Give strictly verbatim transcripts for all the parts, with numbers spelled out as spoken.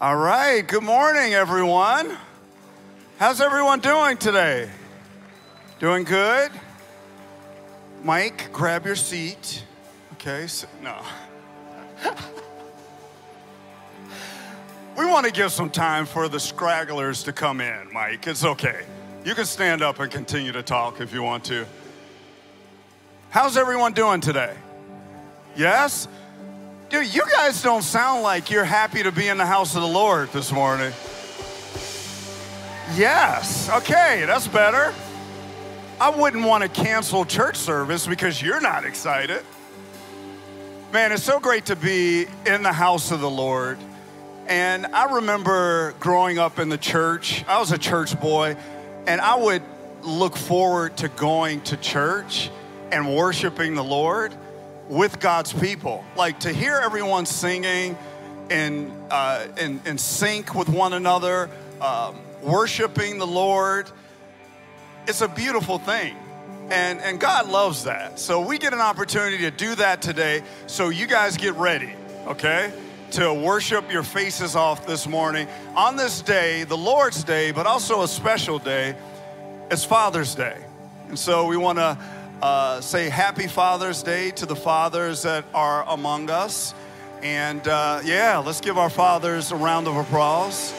All right, good morning, everyone. How's everyone doing today? Doing good? Mike, grab your seat. Okay, so, no. We want to give some time for the scragglers to come in, Mike. It's okay. You can stand up and continue to talk if you want to. How's everyone doing today? Yes? Dude, you guys don't sound like you're happy to be in the house of the Lord this morning. Yes, okay, that's better. I wouldn't want to cancel church service because you're not excited. Man, it's so great to be in the house of the Lord. And I remember growing up in the church, I was a church boy, and I would look forward to going to church and worshiping the Lord with God's people. Like to hear everyone singing and uh, in, in sync with one another, um, worshiping the Lord. It's a beautiful thing. And, and God loves that. So we get an opportunity to do that today. So you guys get ready, okay? To worship your faces off this morning. On this day, the Lord's Day, but also a special day, it's Father's Day. And so we want to Uh, say Happy Father's Day to the fathers that are among us. And uh, yeah, let's give our fathers a round of applause.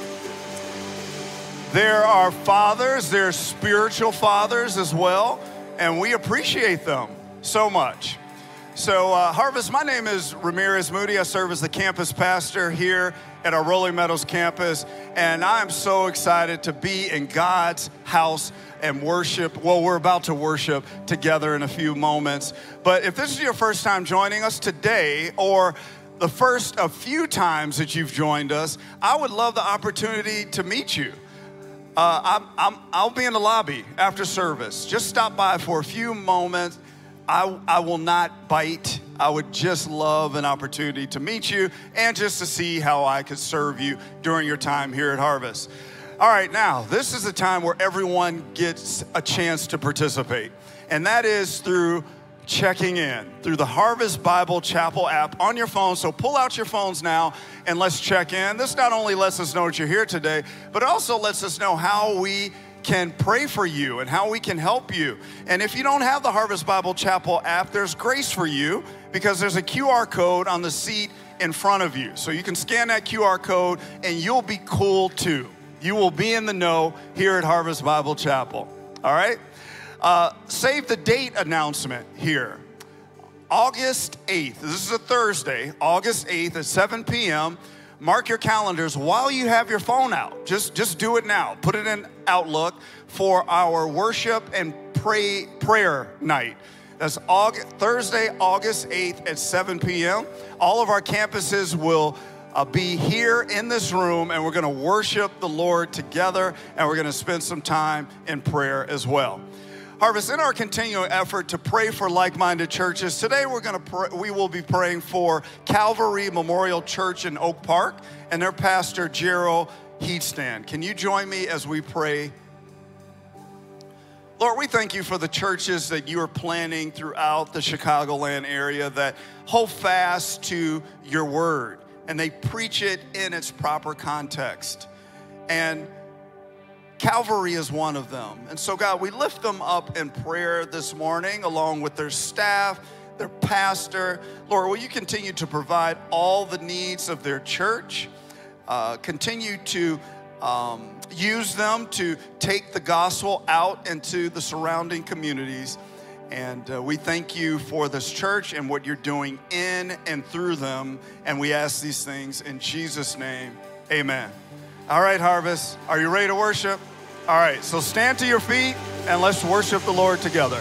There are fathers, there are spiritual fathers as well, and we appreciate them so much. So uh, Harvest, my name is Ramirez Moody. I serve as the campus pastor here at our Rolling Meadows campus, and I'm so excited to be in God's house and worship. Well, we're about to worship together in a few moments. But if this is your first time joining us today, or the first a few times that you've joined us, I would love the opportunity to meet you. Uh, I'm, I'm, I'll be in the lobby after service. Just stop by for a few moments. I, I will not bite. I would just love an opportunity to meet you and just to see how I could serve you during your time here at Harvest. All right, now, this is the time where everyone gets a chance to participate, and that is through checking in, through the Harvest Bible Chapel app on your phone. So pull out your phones now, and let's check in. This not only lets us know that you're here today, but it also lets us know how we can pray for you and how we can help you. And if you don't have the Harvest Bible Chapel app, there's grace for you because there's a Q R code on the seat in front of you. So you can scan that Q R code, and you'll be cool too. You will be in the know here at Harvest Bible Chapel, all right? Uh, save the date announcement here. August eighth, this is a Thursday, August eighth at seven p m Mark your calendars while you have your phone out. Just, just do it now. Put it in Outlook for our worship and pray prayer night. That's August, Thursday, August eighth at seven p m All of our campuses will Uh, be here in this room, and we're going to worship the Lord together, and we're going to spend some time in prayer as well. Harvest, in our continuing effort to pray for like-minded churches, today we're going to pray, we will be praying for Calvary Memorial Church in Oak Park and their pastor Gerald Heatstand. Can you join me as we pray? Lord, we thank you for the churches that you are planting throughout the Chicagoland area that hold fast to your word, and they preach it in its proper context. And Calvary is one of them. And so, God, we lift them up in prayer this morning, along with their staff, their pastor. Lord, will you continue to provide all the needs of their church? Uh, continue to um, use them to take the gospel out into the surrounding communities. And uh, we thank you for this church and what you're doing in and through them. And we ask these things in Jesus' name, amen. All right, Harvest, are you ready to worship? All right, so stand to your feet and let's worship the Lord together.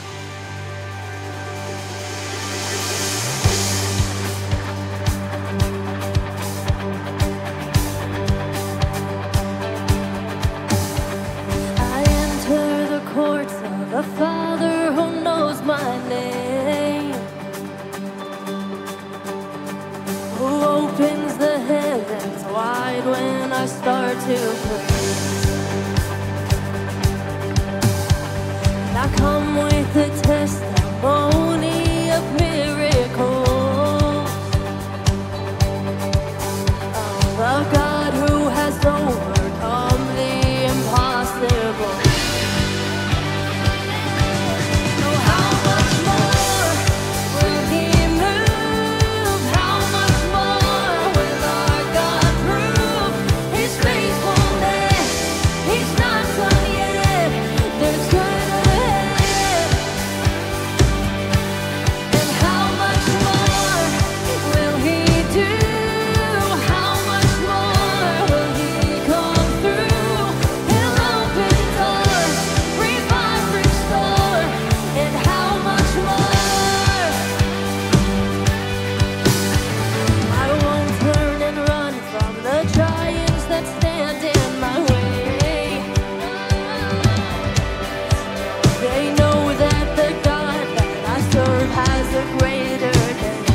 I enter the courts of the Father who knows my name, who opens the heavens wide when I start to pray. And I come with a testimony of miracles, of a God who overcome the impossible. So how much more will He move? How much more will our God prove His faithfulness? He's not done yet. There's good ahead. And how much more will He do? How much more will He come through? He'll open doors, revive, restore. And how much more? I won't turn and run from the giants that stand in my way. They know that the God that I serve has a greater name.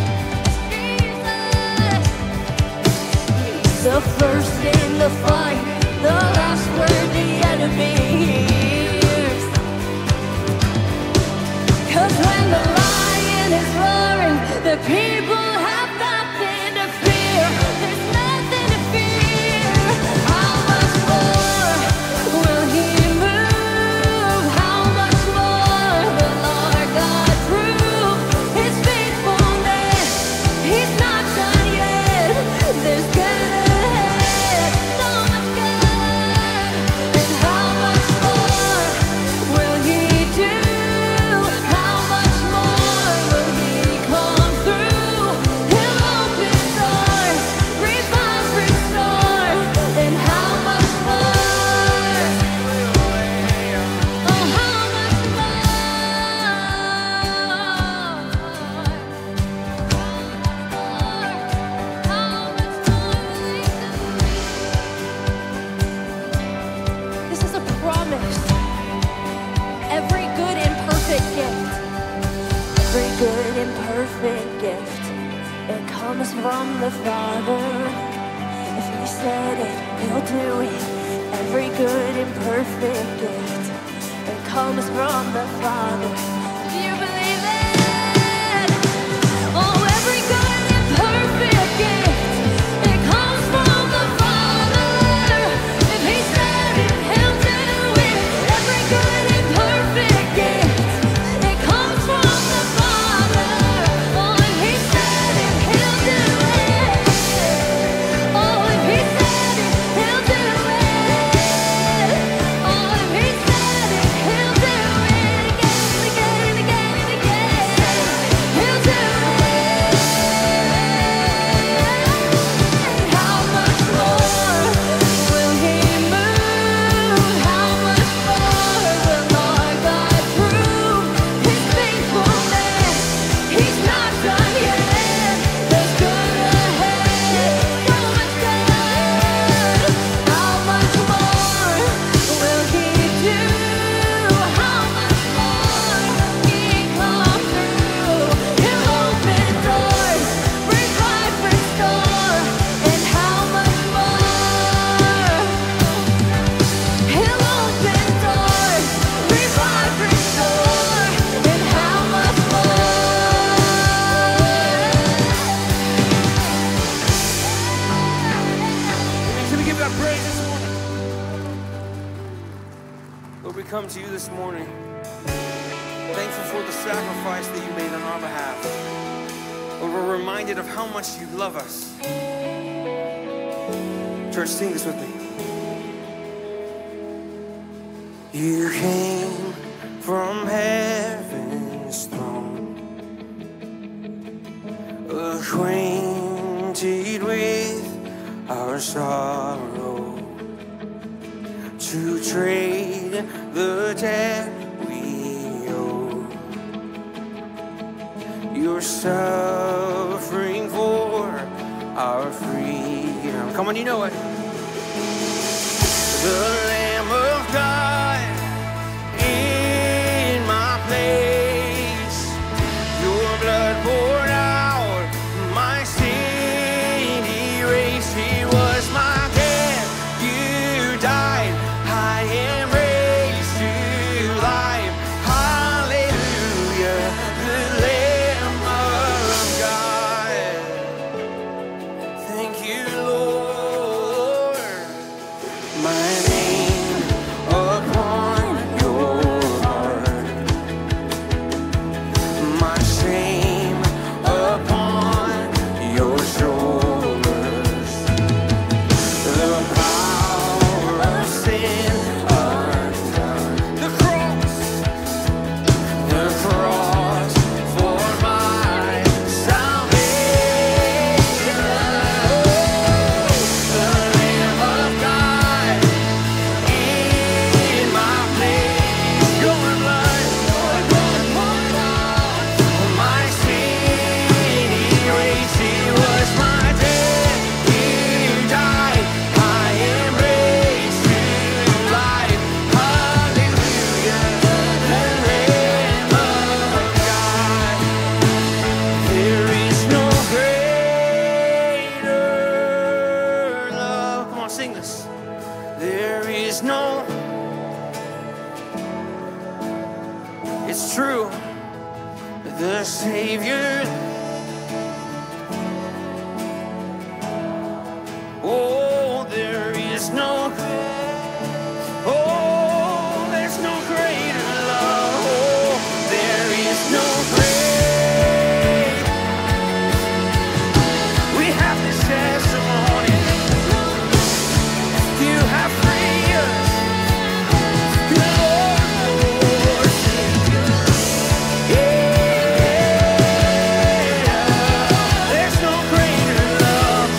Jesus, the first in the fight, the last word the enemy hears. 'Cause when the lion is roaring, the people have nothing to fear. There's nothing to fear. How much more will He move? How much more will our God prove His faithfulness? He's not done yet. There's good ahead. So much good. And how much more will He do? How much more will He come through? He'll open doors, revive, restore. And how much more? Oh, how much more? This is a promise. Every good and perfect gift, every good and perfect gift, it comes from the Father. If He said it, He'll do it. Every good and perfect gift, it comes from the Father. Do you believe it? Oh, every good and perfect gift, it comes from the Father. If He said it, He'll do it. Every good and perfect gift, it comes from the Father. Oh, if He said it, He'll do it. Oh, if He said it, He'll do it. Oh, if He said it, He'll do it again, again, again, again. He'll do it. How much more will He move? How much more will our God prove His faithfulness? He's not done yet. There's good ahead. So much good. How much more will He do? How much more He come through? He'll open doors, revive, restore. And how much more? He'll open doors, revive, restore. And how much Can we give God praise this morning? Lord, we come to you this morning, thankful for the sacrifice that you made on our behalf. Lord, we're reminded of how much you love us. Church, sing this with me. You came from heaven's throne, acquainted with our sorrow, to trade the debt we owe. Your suffering for our freedom. Come on, you know it. The Lamb of God in my place. Your blood poured out, my sin erased. It was my death, you died, I am raised to life. Hallelujah, the Lamb of God. Thank you, Lord. on, sing this. There is no, it's true, the Savior. Oh, there is no, oh, there's no greater love. Oh, there is no great. We have this testimony. You have freed us. Lord, Savior. Yeah, there's no greater love.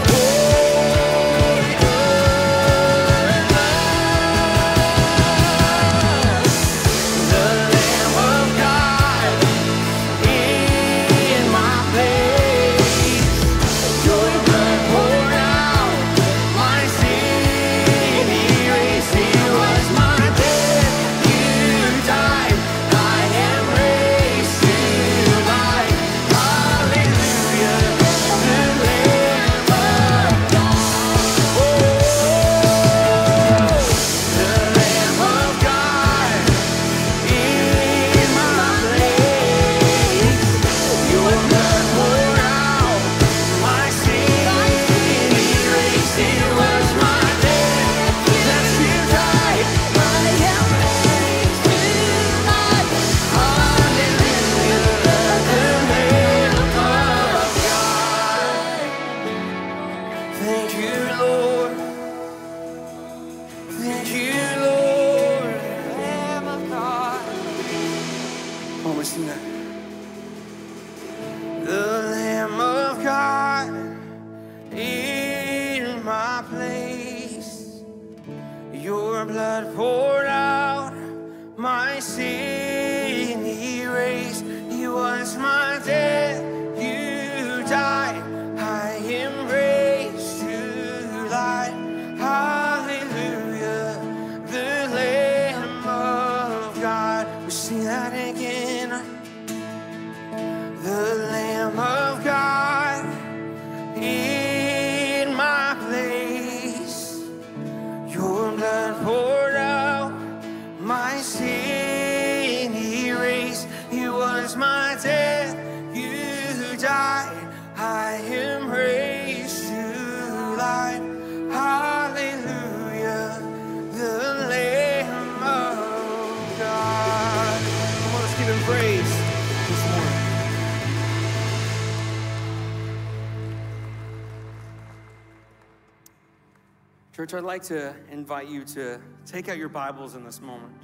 Church, I'd like to invite you to take out your Bibles in this moment.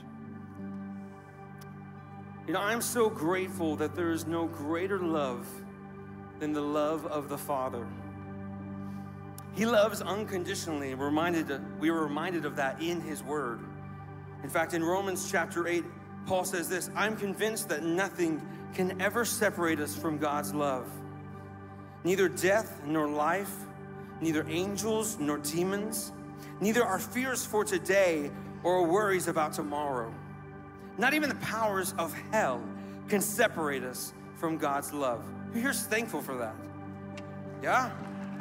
You know, I'm so grateful that there is no greater love than the love of the Father. He loves unconditionally. We're reminded, we were reminded of that in His Word. In fact, in Romans chapter eight, Paul says this, I'm convinced that nothing can ever separate us from God's love. Neither death nor life, neither angels nor demons, neither our fears for today or our worries about tomorrow. Not even the powers of hell can separate us from God's love. Who here's thankful for that? Yeah?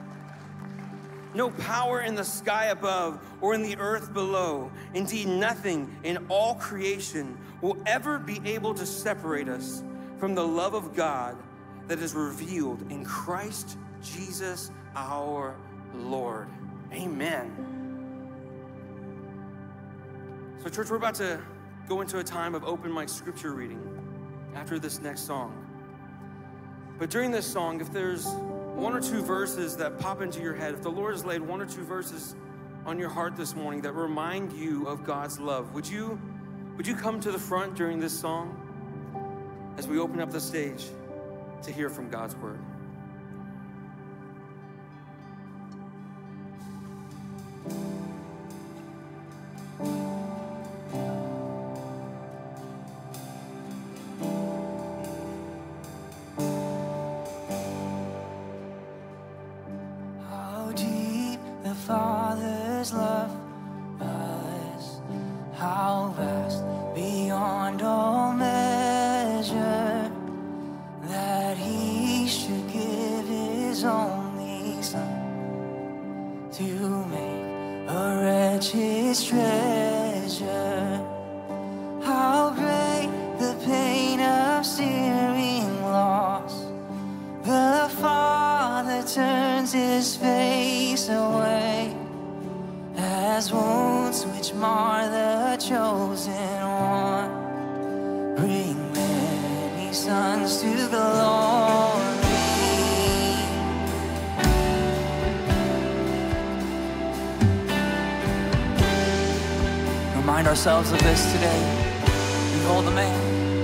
No power in the sky above or in the earth below. Indeed, nothing in all creation will ever be able to separate us from the love of God that is revealed in Christ Jesus our Lord. Amen. So church, we're about to go into a time of open mic scripture reading after this next song. But during this song, if there's one or two verses that pop into your head, if the Lord has laid one or two verses on your heart this morning that remind you of God's love, would you, would you come to the front during this song as we open up the stage to hear from God's word? Father's love us, how vast beyond all measure, that He should give His only Son to make much his treasure. How great the pain of searing loss. The Father turns his face away as wounds which mar the chosen one bring many sons to glory. Remind ourselves of this today. Behold the man.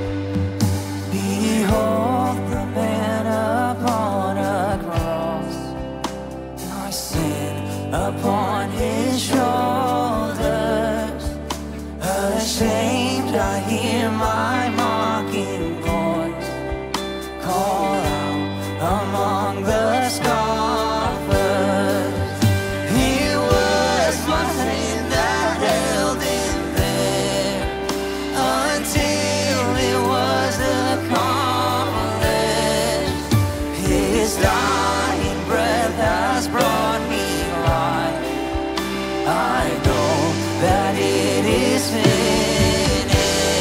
Behold the man upon a cross, our sin upon his shoulders. Ashamed, I hear my mocking voice call out among the scoffers. It was my sin that held him there until it was accomplished. His dying breath has brought me life. I know that it is finished.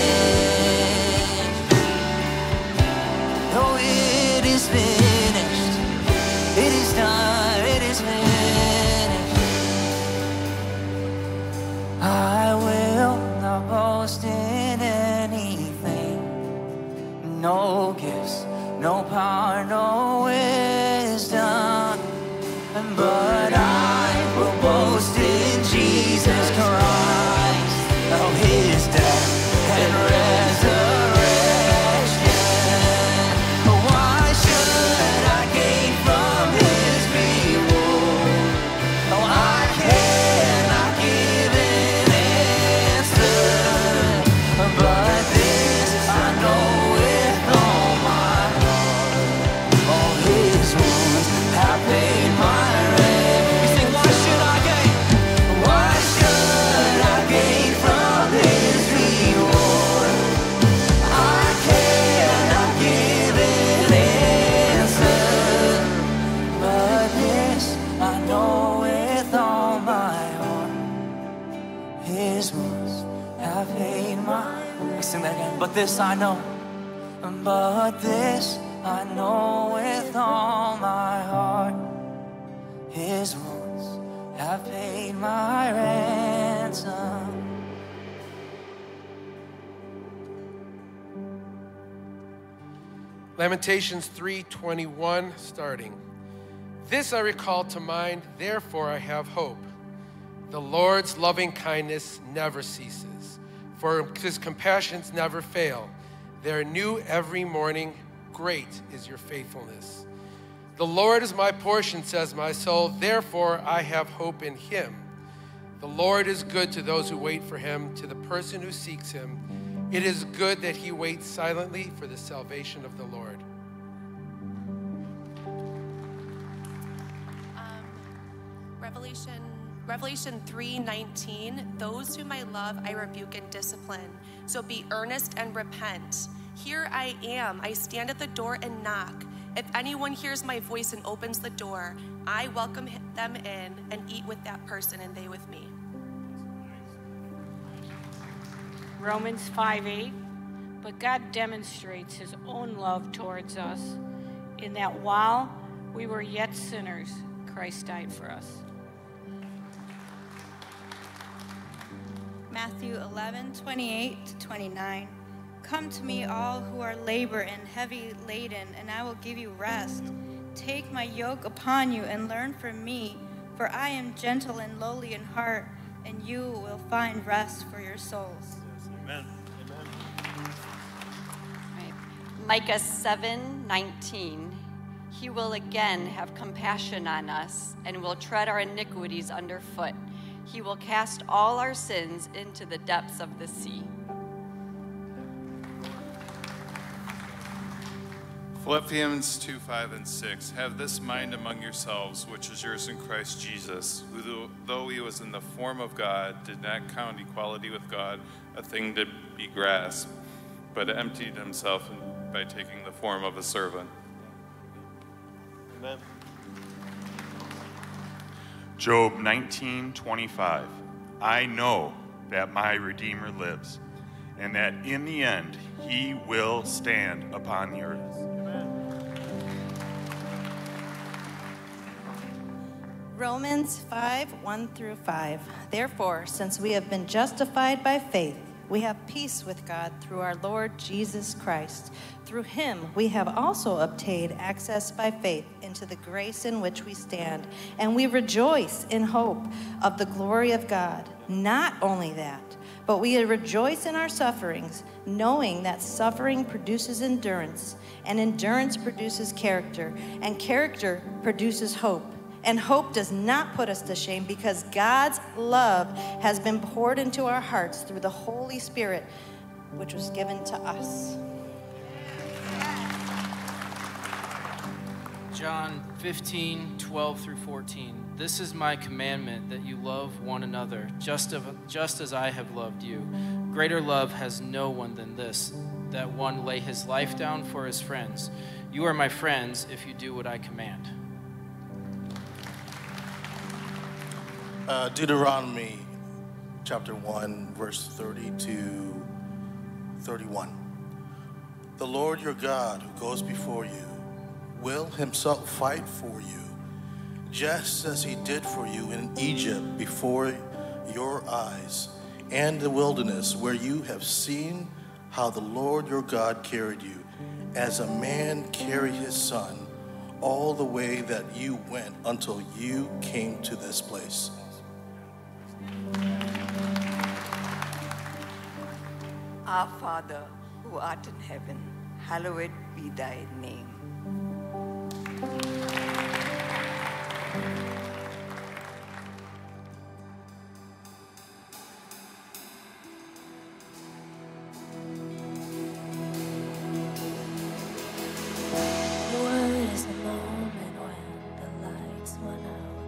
Oh, it is finished. It is done. It is finished. I will not boast in anything. No gifts, no power, no wisdom. But I will boast in Jesus Christ, of his death and resurrection. Why should I gain from his reward? Oh, I cannot give an answer. But this I know with all my heart. All his wounds have paid my rent. You sing, why should I gain? Why should I gain from his reward? I cannot give an answer. But this I know with all my heart. His wounds have paid my. Let's sing that again. But this I know. But this I know with all my heart. His wounds have paid my ransom. Lamentations three twenty-one, starting. This I recall to mind, therefore I have hope. The Lord's loving kindness never ceases, for his compassions never fail. They are new every morning. Great is your faithfulness. The Lord is my portion, says my soul. Therefore I have hope in him. The Lord is good to those who wait for him, to the person who seeks him. It is good that he waits silently for the salvation of the Lord. Um, Revelation, Revelation three nineteen, those whom I love I rebuke and discipline. So be earnest and repent. Here I am, I stand at the door and knock. If anyone hears my voice and opens the door, I welcome them in and eat with that person and they with me. Romans five eight, but God demonstrates his own love towards us in that while we were yet sinners, Christ died for us. Matthew eleven twenty-eight to twenty-nine. Come to me, all who are labor and heavy laden, and I will give you rest. Take my yoke upon you and learn from me, for I am gentle and lowly in heart, and you will find rest for your souls. Amen. Amen. Right. Micah seven nineteen. He will again have compassion on us and will tread our iniquities underfoot. He will cast all our sins into the depths of the sea. Philippians two, five, and six. Have this mind among yourselves, which is yours in Christ Jesus, who, though he was in the form of God, did not count equality with God a thing to be grasped, but emptied himself by taking the form of a servant. Job nineteen twenty-five. I know that my Redeemer lives, and that in the end he will stand upon the earth. Romans five, one through five. Therefore, since we have been justified by faith, we have peace with God through our Lord Jesus Christ. Through him we have also obtained access by faith into the grace in which we stand, and we rejoice in hope of the glory of God. Not only that, but we rejoice in our sufferings, knowing that suffering produces endurance, and endurance produces character, and character produces hope. And hope does not put us to shame, because God's love has been poured into our hearts through the Holy Spirit, which was given to us. John fifteen, twelve through fourteen. This is my commandment, that you love one another, just, of, just as I have loved you. Greater love has no one than this, that one lay his life down for his friends. You are my friends if you do what I command. Uh, Deuteronomy chapter one, verse thirty to thirty-one. The Lord your God who goes before you will himself fight for you, just as he did for you in Egypt before your eyes, and the wilderness, where you have seen how the Lord your God carried you, as a man carried his son, all the way that you went until you came to this place. Our Father, who art in heaven, hallowed be thy name. There was a moment when the lights went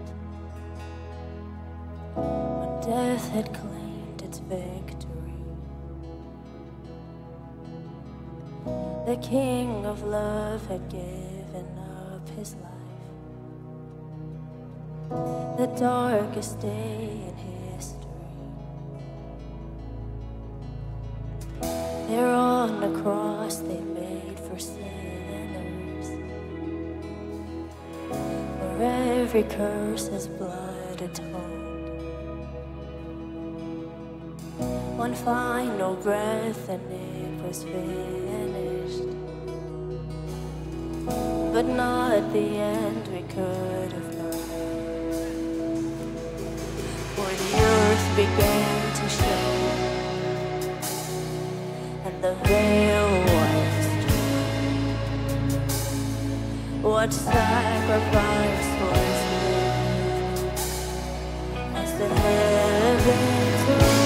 out, when death had claimed its victory. The King of love had given up his life. The darkest day in history. There on the cross they made for sinners, where every curse his blood atoned. One final breath and it was finished, but not the end we could have known. For the earth began to shake, and the veil was torn. What sacrifice was made as the heavens rose?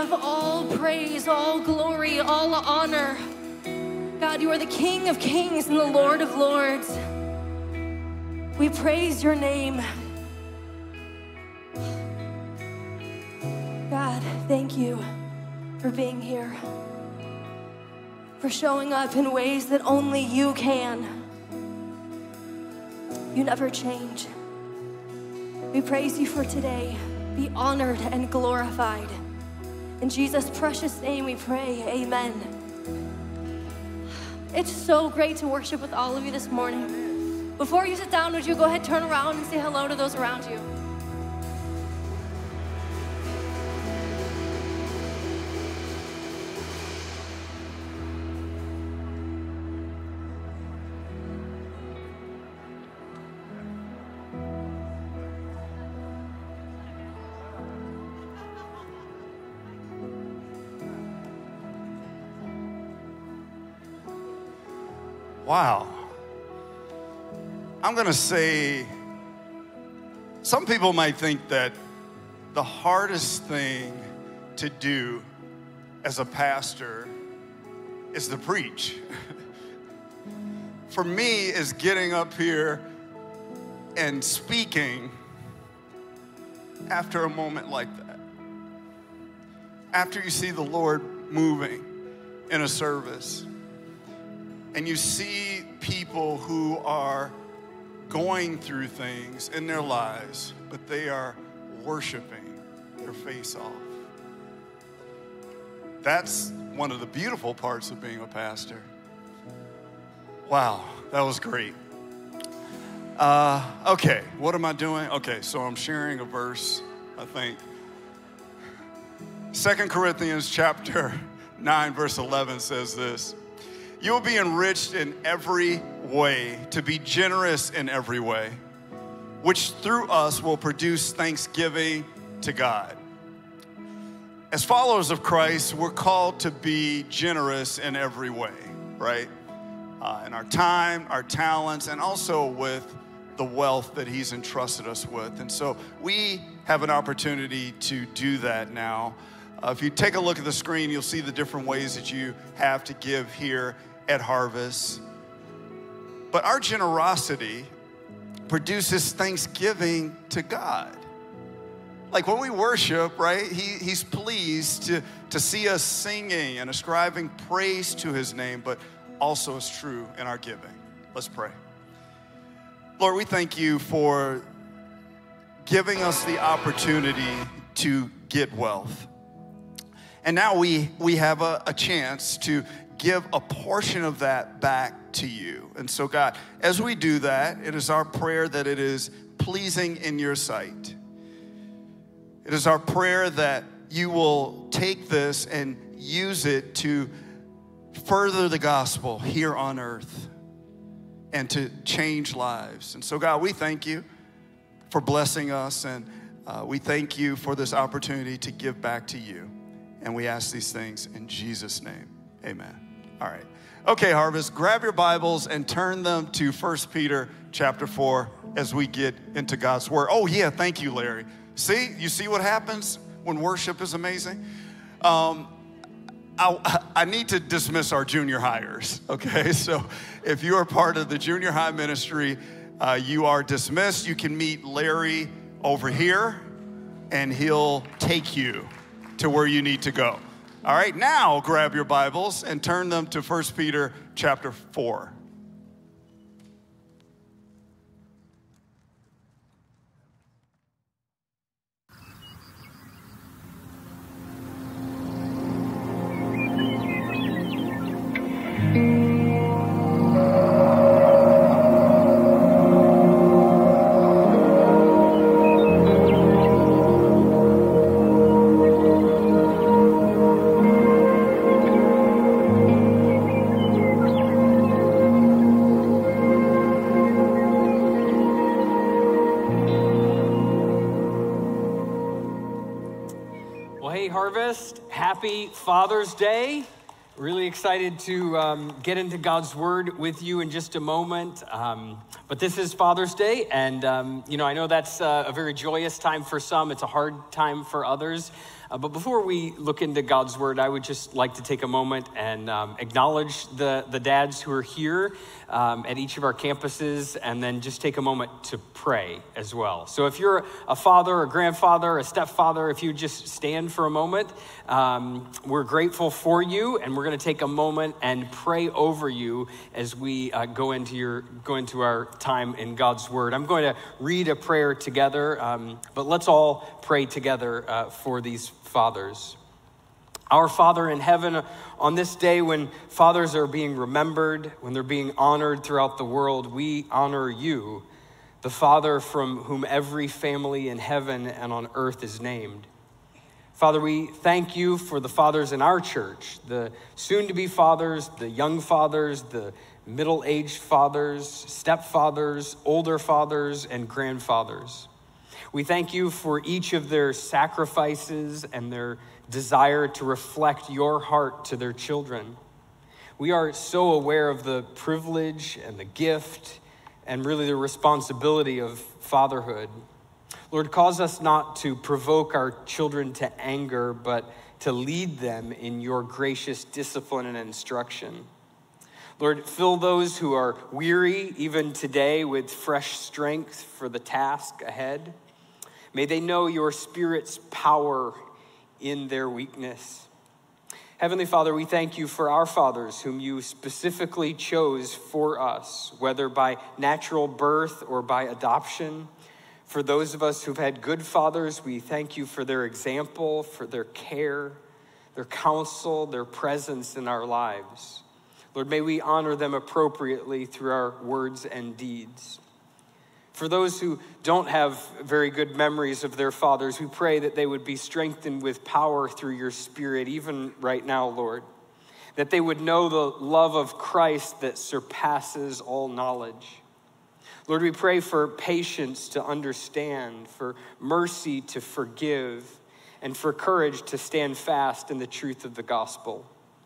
have all praise, all glory, all honor. God, you are the King of kings and the Lord of lords. We praise your name. God, thank you for being here, for showing up in ways that only you can. You never change. We praise you for today. Be honored and glorified. In Jesus' precious name we pray, amen. It's so great to worship with all of you this morning. Before you sit down, would you go ahead, turn around and say hello to those around you? Wow. I'm going to say, some people might think that the hardest thing to do as a pastor is to preach. For me, is getting up here and speaking after a moment like that. After you see the Lord moving in a service, and you see people who are going through things in their lives, but they are worshiping their face off. That's one of the beautiful parts of being a pastor. Wow, that was great. Uh, okay, what am I doing? Okay, so I'm sharing a verse, I think. Second Corinthians chapter nine, verse eleven says this: you will be enriched in every way, to be generous in every way, which through us will produce thanksgiving to God. As followers of Christ, we're called to be generous in every way, right? Uh, in our time, our talents, and also with the wealth that he's entrusted us with. And so we have an opportunity to do that now. Uh, if you take a look at the screen, you'll see the different ways that you have to give here at Harvest. But our generosity produces thanksgiving to God. Like when we worship, right, he, he's pleased to, to see us singing and ascribing praise to his name, but also is true in our giving. Let's pray. Lord, we thank you for giving us the opportunity to get wealth. And now we, we have a, a chance to give a portion of that back to you. And so, God, as we do that, it is our prayer that it is pleasing in your sight. It is our prayer that you will take this and use it to further the gospel here on earth and to change lives. And so, God, we thank you for blessing us, and uh, we thank you for this opportunity to give back to you. And we ask these things in Jesus' name. Amen. All right. Okay, Harvest, grab your Bibles and turn them to First Peter chapter four as we get into God's word. Oh, yeah, thank you, Larry. See, you see what happens when worship is amazing? Um, I, I need to dismiss our junior hires, okay? So if you are part of the junior high ministry, uh, you are dismissed. You can meet Larry over here, and he'll take you to where you need to go. All right, now grab your Bibles and turn them to First Peter chapter four. Happy Father's Day. Really excited to um, get into God's Word with you in just a moment. Um, but this is Father's Day, and um, you know, I know that's uh, a very joyous time for some. It's a hard time for others. Uh, but before we look into God's word, I would just like to take a moment and um, acknowledge the, the dads who are here um, at each of our campuses, and then just take a moment to pray as well. So if you're a father, a grandfather, a stepfather, if you just stand for a moment, um, we're grateful for you, and we're going to take a moment and pray over you as we uh, go into your go into our time in God's word. I'm going to read a prayer together, um, but let's all pray together uh, for these fathers. Our Father in heaven, on this day when fathers are being remembered, when they're being honored throughout the world, we honor you, the Father from whom every family in heaven and on earth is named. Father, we thank you for the fathers in our church, the soon-to-be fathers, the young fathers, the middle-aged fathers, stepfathers, older fathers, and grandfathers. We thank you for each of their sacrifices and their desire to reflect your heart to their children. We are so aware of the privilege and the gift and really the responsibility of fatherhood. Lord, cause us not to provoke our children to anger, but to lead them in your gracious discipline and instruction. Lord, fill those who are weary even today with fresh strength for the task ahead. May they know your Spirit's power in their weakness. Heavenly Father, we thank you for our fathers whom you specifically chose for us, whether by natural birth or by adoption. For those of us who've had good fathers, we thank you for their example, for their care, their counsel, their presence in our lives. Lord, may we honor them appropriately through our words and deeds. For those who don't have very good memories of their fathers, we pray that they would be strengthened with power through your Spirit, even right now, Lord. That they would know the love of Christ that surpasses all knowledge. Lord, we pray for patience to understand, for mercy to forgive, and for courage to stand fast in the truth of the gospel.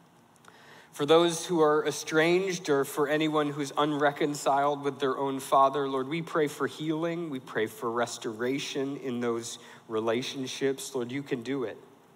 For those who are estranged or for anyone who's unreconciled with their own father, Lord, we pray for healing. We pray for restoration in those relationships. Lord, you can do it.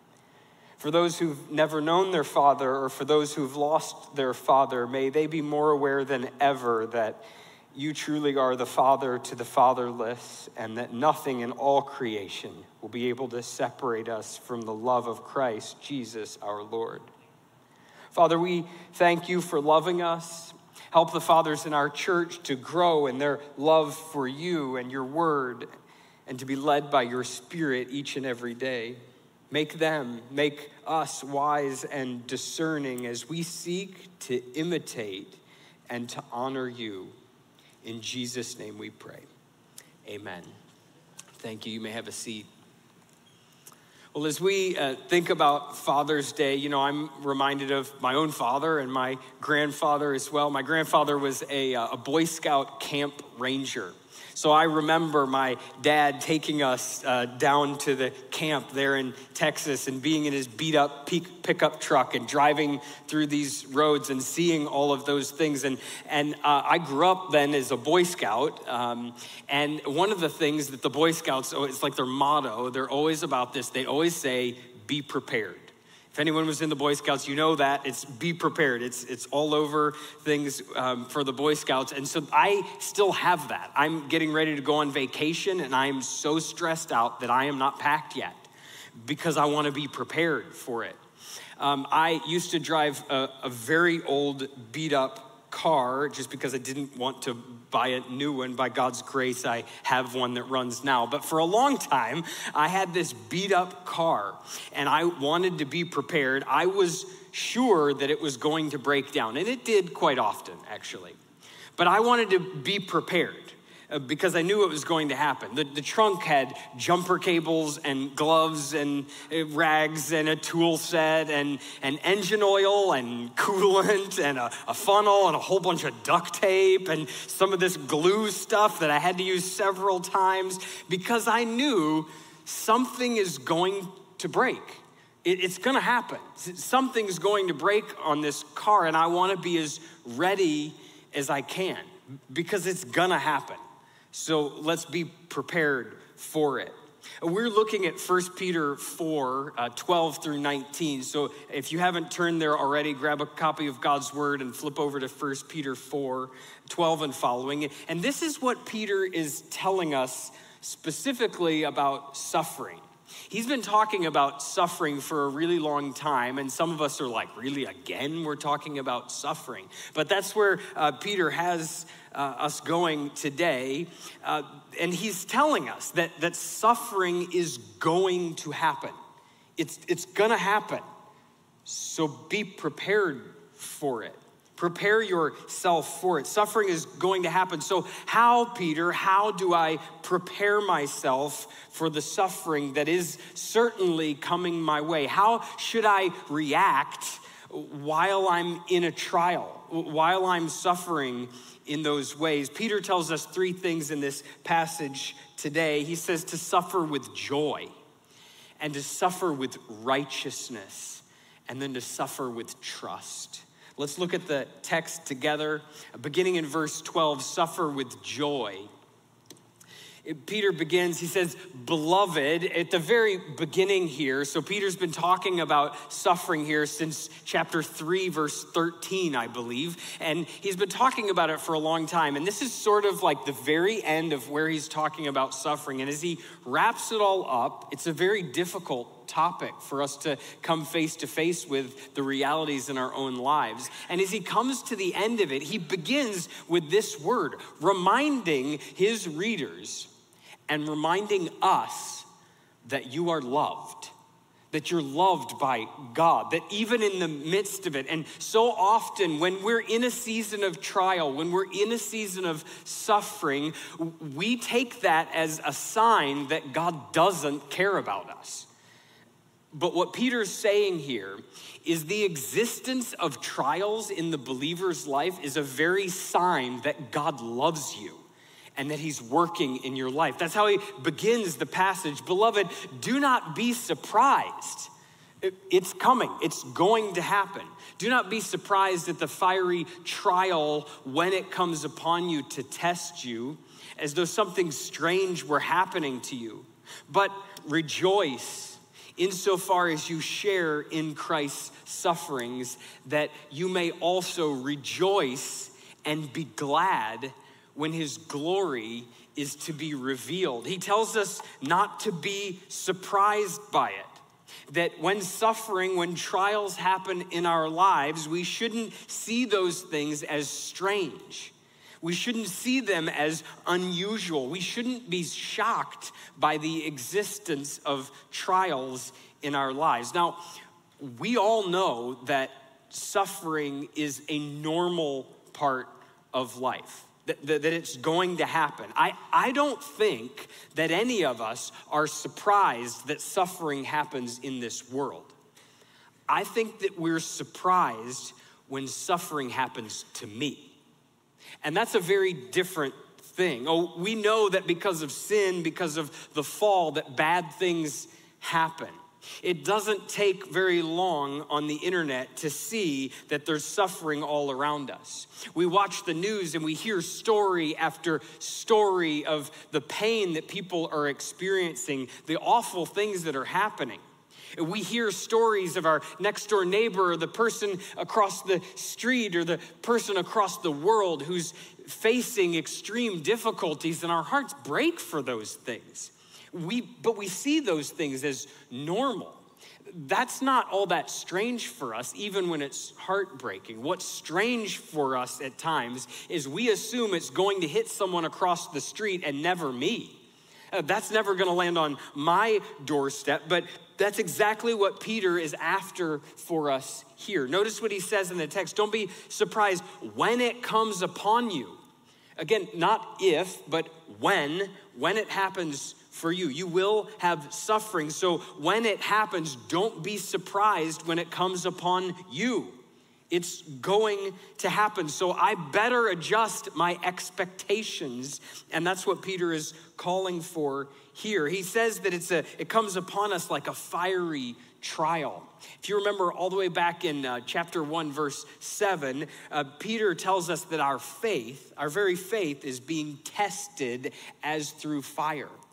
For those who've never known their father or for those who've lost their father, may they be more aware than ever that you truly are the father to the fatherless, and that nothing in all creation will be able to separate us from the love of Christ, Jesus, our Lord. Father, we thank you for loving us. Help the fathers in our church to grow in their love for you and your word, and to be led by your Spirit each and every day. Make them, make us wise and discerning as we seek to imitate and to honor you. In Jesus' name we pray. Amen. Thank you. You may have a seat. Well, as we uh, think about Father's Day, you know, I'm reminded of my own father and my grandfather as well. My grandfather was a, uh, a Boy Scout camp ranger. So I remember my dad taking us uh, down to the camp there in Texas and being in his beat up pickup truck and driving through these roads and seeing all of those things. And, and uh, I grew up then as a Boy Scout. Um, and one of the things that the Boy Scouts, oh, it's like their motto, they're always about this. They always say, be prepared. If anyone was in the Boy Scouts, you know that. It's be prepared. It's it's all over things um, for the Boy Scouts. And so I still have that. I'm getting ready to go on vacation, and I'm so stressed out that I am not packed yet because I want to be prepared for it. Um, I used to drive a, a very old, beat-up car just because I didn't want to buy a new one. By God's grace, I have one that runs now. But for a long time, I had this beat up car and I wanted to be prepared. I was sure that it was going to break down, and it did quite often, actually. But I wanted to be prepared because I knew it was going to happen. The, the trunk had jumper cables and gloves and rags and a tool set and, and engine oil and coolant and a, a funnel and a whole bunch of duct tape and some of this glue stuff that I had to use several times because I knew something is going to break. It, it's going to happen. Something's going to break on this car, and I want to be as ready as I can because it's going to happen. So let's be prepared for it. We're looking at First Peter four, uh, twelve through nineteen. So if you haven't turned there already, grab a copy of God's Word and flip over to First Peter four, twelve and following. And this is what Peter is telling us specifically about suffering. He's been talking about suffering for a really long time, and some of us are like, really, again, we're talking about suffering? But that's where uh, Peter has uh, us going today, uh, and he's telling us that, that suffering is going to happen. It's, it's gonna happen, so be prepared for it. Prepare yourself for it. Suffering is going to happen. So how, Peter, how do I prepare myself for the suffering that is certainly coming my way? How should I react while I'm in a trial, while I'm suffering in those ways? Peter tells us three things in this passage today. He says to suffer with joy, and to suffer with righteousness, and then to suffer with trust. Let's look at the text together. Beginning in verse twelve, suffer with joy. Peter begins, he says, beloved, at the very beginning here. So Peter's been talking about suffering here since chapter three, verse thirteen, I believe. And he's been talking about it for a long time. And this is sort of like the very end of where he's talking about suffering. And as he wraps it all up, it's a very difficult topic for us to come face to face with the realities in our own lives. And as he comes to the end of it, he begins with this word, reminding his readers and reminding us that you are loved, that you're loved by God, that even in the midst of it, and so often when we're in a season of trial, when we're in a season of suffering, we take that as a sign that God doesn't care about us. But what Peter's saying here is the existence of trials in the believer's life is a very sign that God loves you and that he's working in your life. That's how he begins the passage. Beloved, do not be surprised. It's coming. It's going to happen. Do not be surprised at the fiery trial when it comes upon you to test you, as though something strange were happening to you. But rejoice insofar as you share in Christ's sufferings, that you may also rejoice and be glad when his glory is to be revealed. He tells us not to be surprised by it, that when suffering, when trials happen in our lives, we shouldn't see those things as strange. We shouldn't see them as unusual. We shouldn't be shocked by the existence of trials in our lives. Now, we all know that suffering is a normal part of life, that, that, that it's going to happen. I, I don't think that any of us are surprised that suffering happens in this world. I think that we're surprised when suffering happens to me. And that's a very different thing. Oh, we know that because of sin, because of the fall, that bad things happen. It doesn't take very long on the internet to see that there's suffering all around us. We watch the news and we hear story after story of the pain that people are experiencing, the awful things that are happening. We hear stories of our next door neighbor or the person across the street or the person across the world who's facing extreme difficulties, and our hearts break for those things. We, but we see those things as normal. That's not all that strange for us, even when it's heartbreaking. What's strange for us at times is we assume it's going to hit someone across the street and never me. Uh, that's never gonna land on my doorstep, but that's exactly what Peter is after for us here. Notice what he says in the text. Don't be surprised when it comes upon you. Again, not if, but when, when it happens for you. You will have suffering. So when it happens, don't be surprised when it comes upon you. It's going to happen. So I better adjust my expectations. And that's what Peter is calling for here. He says that it's a, it comes upon us like a fiery trial. If you remember all the way back in uh, chapter one, verse seven, uh, Peter tells us that our faith, our very faith, is being tested as through fire.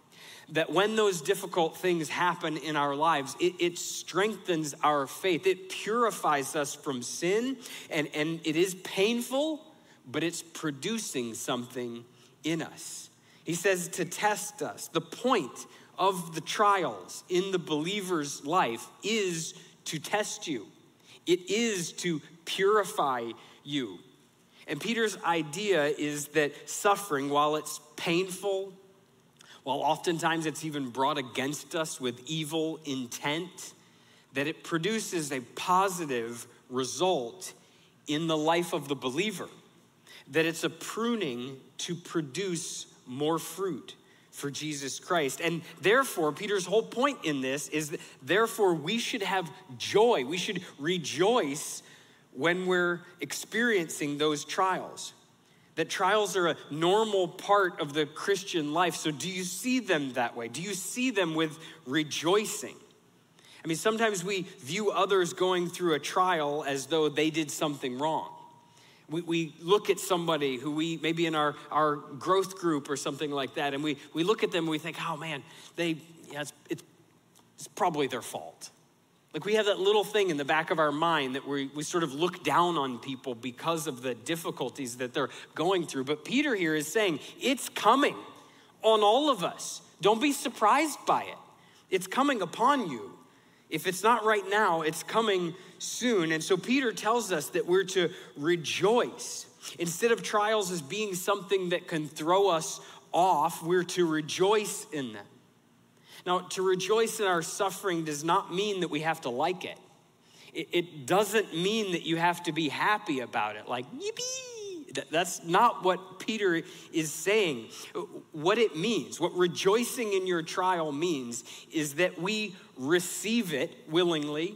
that when those difficult things happen in our lives, it, it strengthens our faith. It purifies us from sin, and, and it is painful, but it's producing something in us. He says to test us. The point of the trials in the believer's life is to test you. It is to purify you. And Peter's idea is that suffering, while it's painful, while oftentimes it's even brought against us with evil intent, that it produces a positive result in the life of the believer. That it's a pruning to produce more fruit for Jesus Christ. And therefore, Peter's whole point in this is that therefore we should have joy. We should rejoice when we're experiencing those trials. That trials are a normal part of the Christian life. So do you see them that way? Do you see them with rejoicing? I mean, sometimes we view others going through a trial as though they did something wrong. We, we look at somebody who we, maybe in our, our growth group or something like that, and we, we look at them and we think, oh man, they, yeah, it's, it's, it's probably their fault. Like we have that little thing in the back of our mind that we, we sort of look down on people because of the difficulties that they're going through. But Peter here is saying, it's coming on all of us. Don't be surprised by it. It's coming upon you. If it's not right now, it's coming soon. And so Peter tells us that we're to rejoice. Instead of trials as being something that can throw us off, we're to rejoice in them. Now, to rejoice in our suffering does not mean that we have to like it. It, it doesn't mean that you have to be happy about it, like, yippee. That's not what Peter is saying. What it means, what rejoicing in your trial means, is that we receive it willingly,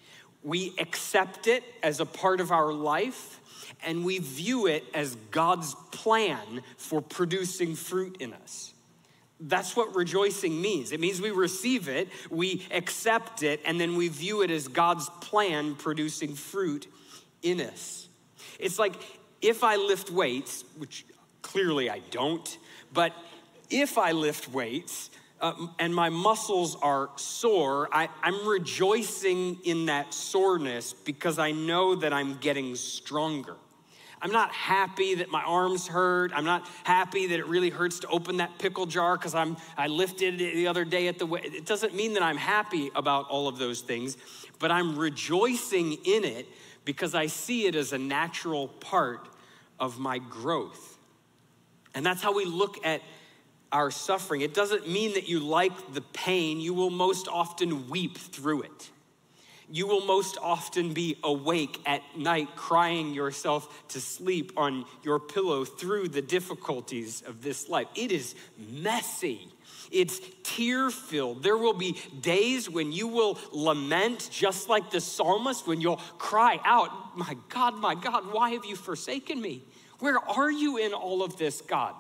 we accept it as a part of our life, and we view it as God's plan for producing fruit in us. That's what rejoicing means. It means we receive it, we accept it, and then we view it as God's plan producing fruit in us. It's like if I lift weights, which clearly I don't, but if I lift weights uh, and my muscles are sore, I, I'm rejoicing in that soreness because I know that I'm getting stronger. I'm not happy that my arms hurt. I'm not happy that it really hurts to open that pickle jar because I'm I lifted it the other day at the way. It doesn't mean that I'm happy about all of those things, but I'm rejoicing in it because I see it as a natural part of my growth. And that's how we look at our suffering. It doesn't mean that you like the pain. You will most often weep through it. You will most often be awake at night crying yourself to sleep on your pillow through the difficulties of this life. It is messy. It's tear-filled. There will be days when you will lament just like the psalmist, when you'll cry out, my God, my God, why have you forsaken me? Where are you in all of this, God?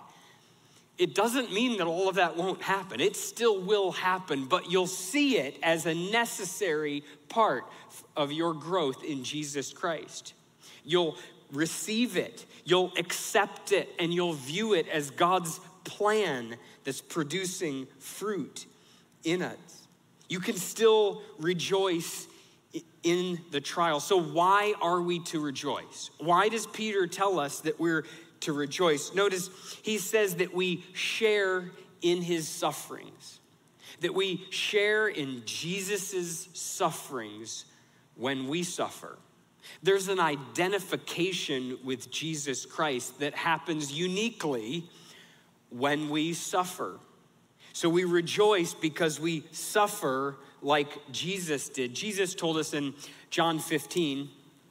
It doesn't mean that all of that won't happen. It still will happen, but you'll see it as a necessary part of your growth in Jesus Christ. You'll receive it, you'll accept it, and you'll view it as God's plan that's producing fruit in us. You can still rejoice in the trial. So why are we to rejoice? Why does Peter tell us that we're to rejoice? Notice he says that we share in his sufferings, that we share in Jesus's sufferings when we suffer. There's an identification with Jesus Christ that happens uniquely when we suffer. So we rejoice because we suffer like Jesus did. Jesus told us in John fifteen,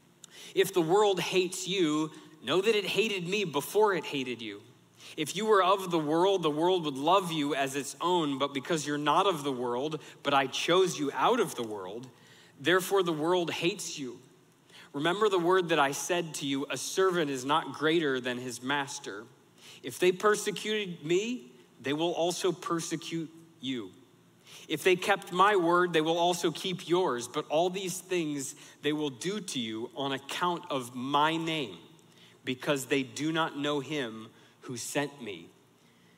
if the world hates you, know that it hated me before it hated you. If you were of the world, the world would love you as its own, but because you're not of the world, but I chose you out of the world, therefore the world hates you. Remember the word that I said to you, a servant is not greater than his master. If they persecuted me, they will also persecute you. If they kept my word, they will also keep yours, but all these things they will do to you on account of my name, because they do not know him who sent me.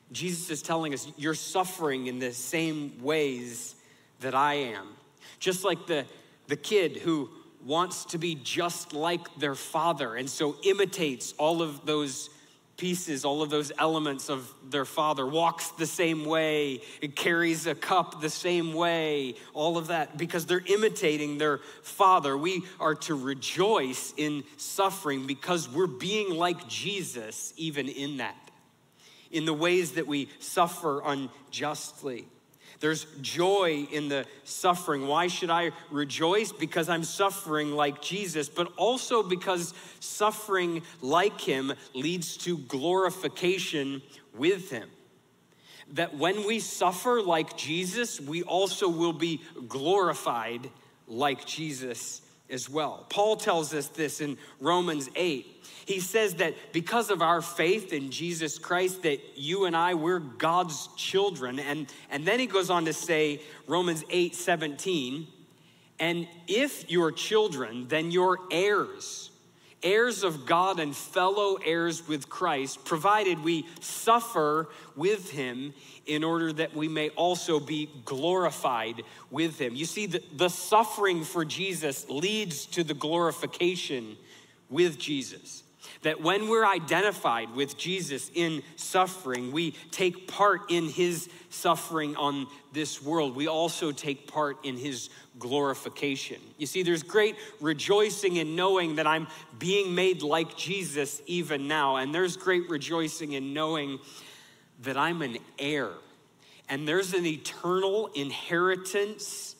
Jesus is telling us, you're suffering in the same ways that I am. Just like the, the kid who wants to be just like their father and so imitates all of those pieces, all of those elements of their father, walks the same way, it carries a cup the same way, all of that, because they're imitating their father. We are to rejoice in suffering because we're being like Jesus even in that, in the ways that we suffer unjustly. There's joy in the suffering. Why should I rejoice? Because I'm suffering like Jesus, but also because suffering like him leads to glorification with him. That when we suffer like Jesus, we also will be glorified like Jesus as well. Paul tells us this in Romans eight. He says that because of our faith in Jesus Christ, that you and I, we're God's children. And, and then he goes on to say, Romans eight seventeen, and if you're children, then you're heirs, heirs of God and fellow heirs with Christ, provided we suffer with him in order that we may also be glorified with him. You see, the, the suffering for Jesus leads to the glorification with Jesus. That when we're identified with Jesus in suffering, we take part in his suffering on this world. We also take part in his glorification. You see, there's great rejoicing in knowing that I'm being made like Jesus even now. And there's great rejoicing in knowing that I'm an heir. And there's an eternal inheritance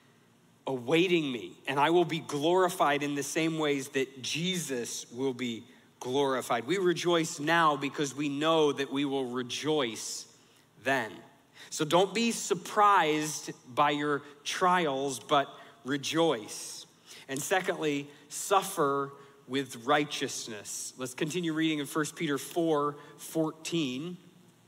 awaiting me. And I will be glorified in the same ways that Jesus will be glorified. We rejoice now because we know that we will rejoice then. So don't be surprised by your trials, but rejoice. And secondly, suffer with righteousness. Let's continue reading in First Peter four fourteen.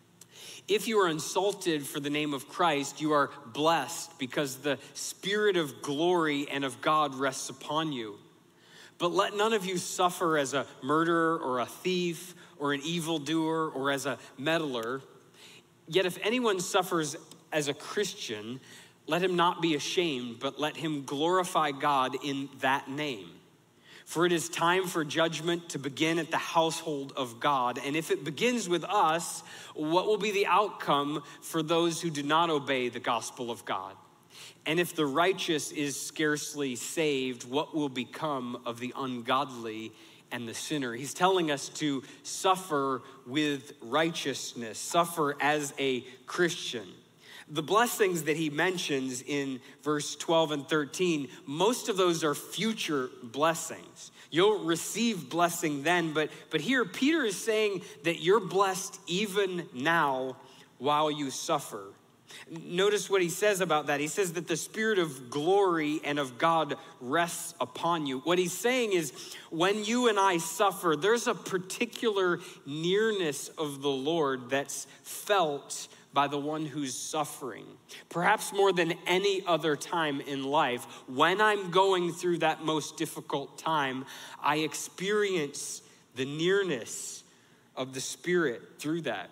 If you are insulted for the name of Christ, you are blessed because the Spirit of glory and of God rests upon you. But let none of you suffer as a murderer or a thief or an evildoer or as a meddler. Yet if anyone suffers as a Christian, let him not be ashamed, but let him glorify God in that name. For it is time for judgment to begin at the household of God. And if it begins with us, what will be the outcome for those who do not obey the gospel of God? And if the righteous is scarcely saved, what will become of the ungodly and the sinner? He's telling us to suffer with righteousness, suffer as a Christian. The blessings that he mentions in verse twelve and thirteen, most of those are future blessings. You'll receive blessing then, but, but here Peter is saying that you're blessed even now while you suffer. Notice what he says about that. He says that the Spirit of glory and of God rests upon you. What he's saying is when you and I suffer, there's a particular nearness of the Lord that's felt by the one who's suffering. Perhaps more than any other time in life, when I'm going through that most difficult time, I experience the nearness of the Spirit through that.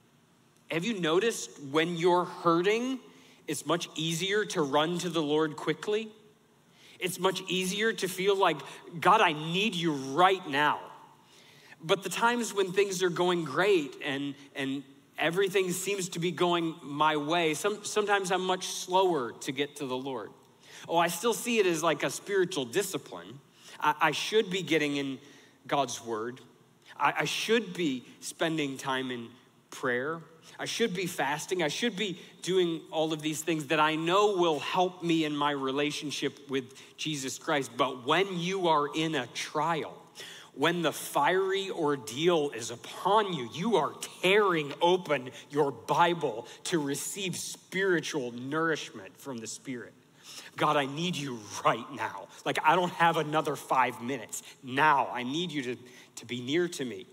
Have you noticed when you're hurting, it's much easier to run to the Lord quickly? It's much easier to feel like, God, I need you right now. But the times when things are going great and, and everything seems to be going my way, some, sometimes I'm much slower to get to the Lord. Oh, I still see it as like a spiritual discipline. I, I should be getting in God's word. I, I should be spending time in prayer. I should be fasting. I should be doing all of these things that I know will help me in my relationship with Jesus Christ. But when you are in a trial, when the fiery ordeal is upon you, you are tearing open your Bible to receive spiritual nourishment from the Spirit. God, I need you right now. Like, I don't have another five minutes. Now, I need you to, to be near to me.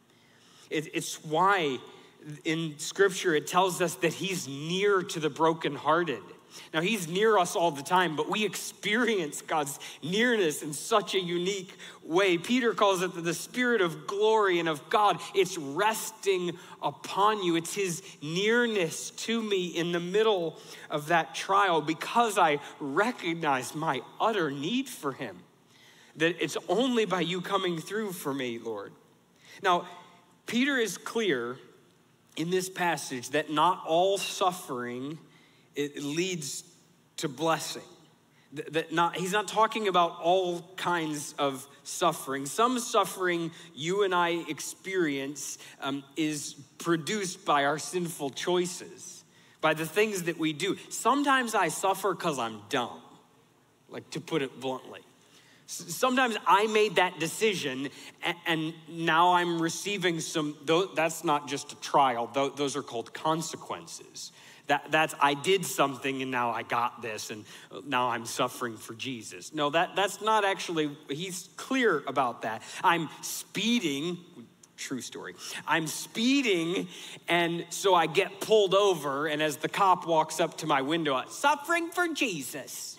It, it's why in Scripture, it tells us that he's near to the brokenhearted. Now, he's near us all the time, but we experience God's nearness in such a unique way. Peter calls it the Spirit of glory and of God. It's resting upon you. It's his nearness to me in the middle of that trial because I recognize my utter need for him. That it's only by you coming through for me, Lord. Now, Peter is clear in this passage that not all suffering it leads to blessing. That not, he's not talking about all kinds of suffering. Some suffering you and I experience um, is produced by our sinful choices, by the things that we do. Sometimes I suffer because I'm dumb, like to put it bluntly. Sometimes I made that decision and now I'm receiving some, that's not just a trial, those are called consequences. That, that's, I did something and now I got this and now I'm suffering for Jesus. No, that, that's not actually, he's clear about that. I'm speeding, true story. I'm speeding and so I get pulled over and as the cop walks up to my window, I'm suffering for Jesus.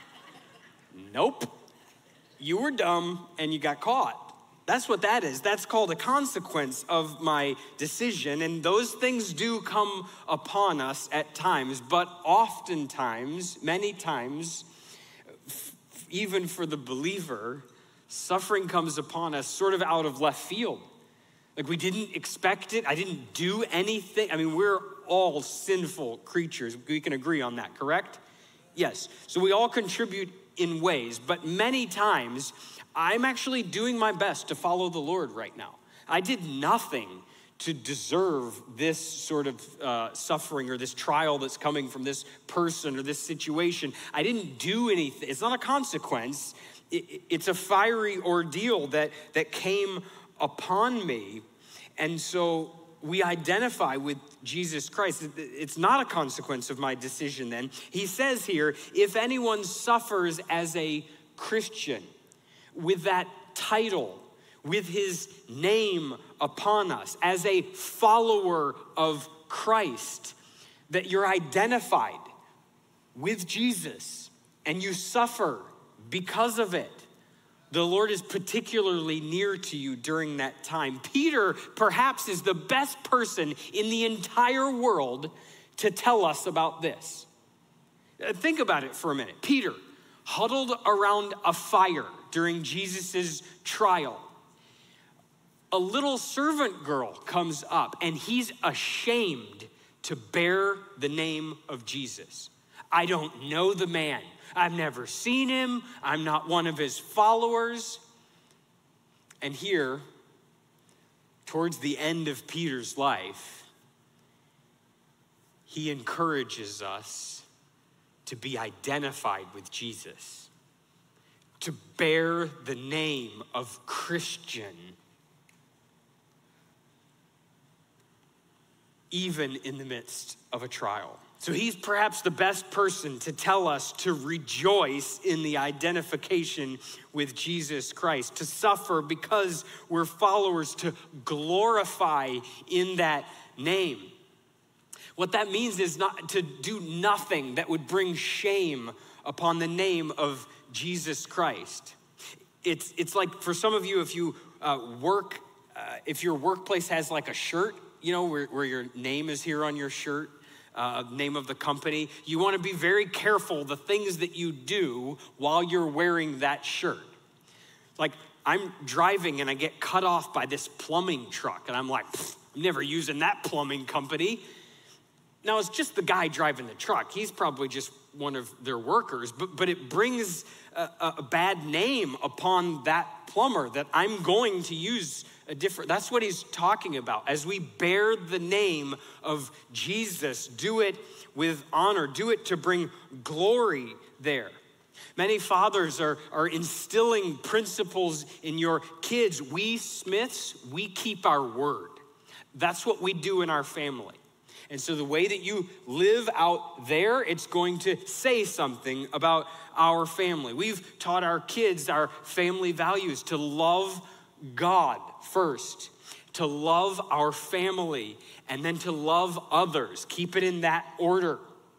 Nope. You were dumb and you got caught. That's what that is. That's called a consequence of my decision. And those things do come upon us at times, but oftentimes, many times, f- even for the believer, suffering comes upon us sort of out of left field. Like we didn't expect it. I didn't do anything. I mean, we're all sinful creatures. We can agree on that, correct? Yes. So we all contribute in ways, but many times I'm actually doing my best to follow the Lord right now. I did nothing to deserve this sort of uh, suffering or this trial that's coming from this person or this situation. I didn't do anything. It's not a consequence. It, it's a fiery ordeal that, that came upon me. And so we identify with Jesus Christ. It's not a consequence of my decision then. He says here, if anyone suffers as a Christian, with that title, with his name upon us, as a follower of Christ, that you're identified with Jesus and you suffer because of it, the Lord is particularly near to you during that time. Peter perhaps is the best person in the entire world to tell us about this. Think about it for a minute. Peter, huddled around a fire during Jesus's trial. A little servant girl comes up and he's ashamed to bear the name of Jesus. I don't know the man. I've never seen him. I'm not one of his followers. And here, towards the end of Peter's life, he encourages us to be identified with Jesus, to bear the name of Christian, even in the midst of a trial. So he's perhaps the best person to tell us to rejoice in the identification with Jesus Christ, to suffer because we're followers, to glorify in that name. What that means is not to do nothing that would bring shame upon the name of Jesus Christ. It's, it's like for some of you, if you uh, work, uh, if your workplace has like a shirt, you know, where, where your name is here on your shirt, Uh, name of the company, you want to be very careful the things that you do while you're wearing that shirt. Like I'm driving and I get cut off by this plumbing truck and I'm like, I'm never using that plumbing company. Now it's just the guy driving the truck. He's probably just one of their workers, but, but it brings a, a bad name upon that plumber that I'm going to use a different, that's what he's talking about. As we bear the name of Jesus, do it with honor, do it to bring glory there. Many fathers are, are instilling principles in your kids. We Smiths, we keep our word. That's what we do in our family. And so the way that you live out there, it's going to say something about our family. We've taught our kids our family values, to love God first, to love our family, and then to love others. Keep it in that order.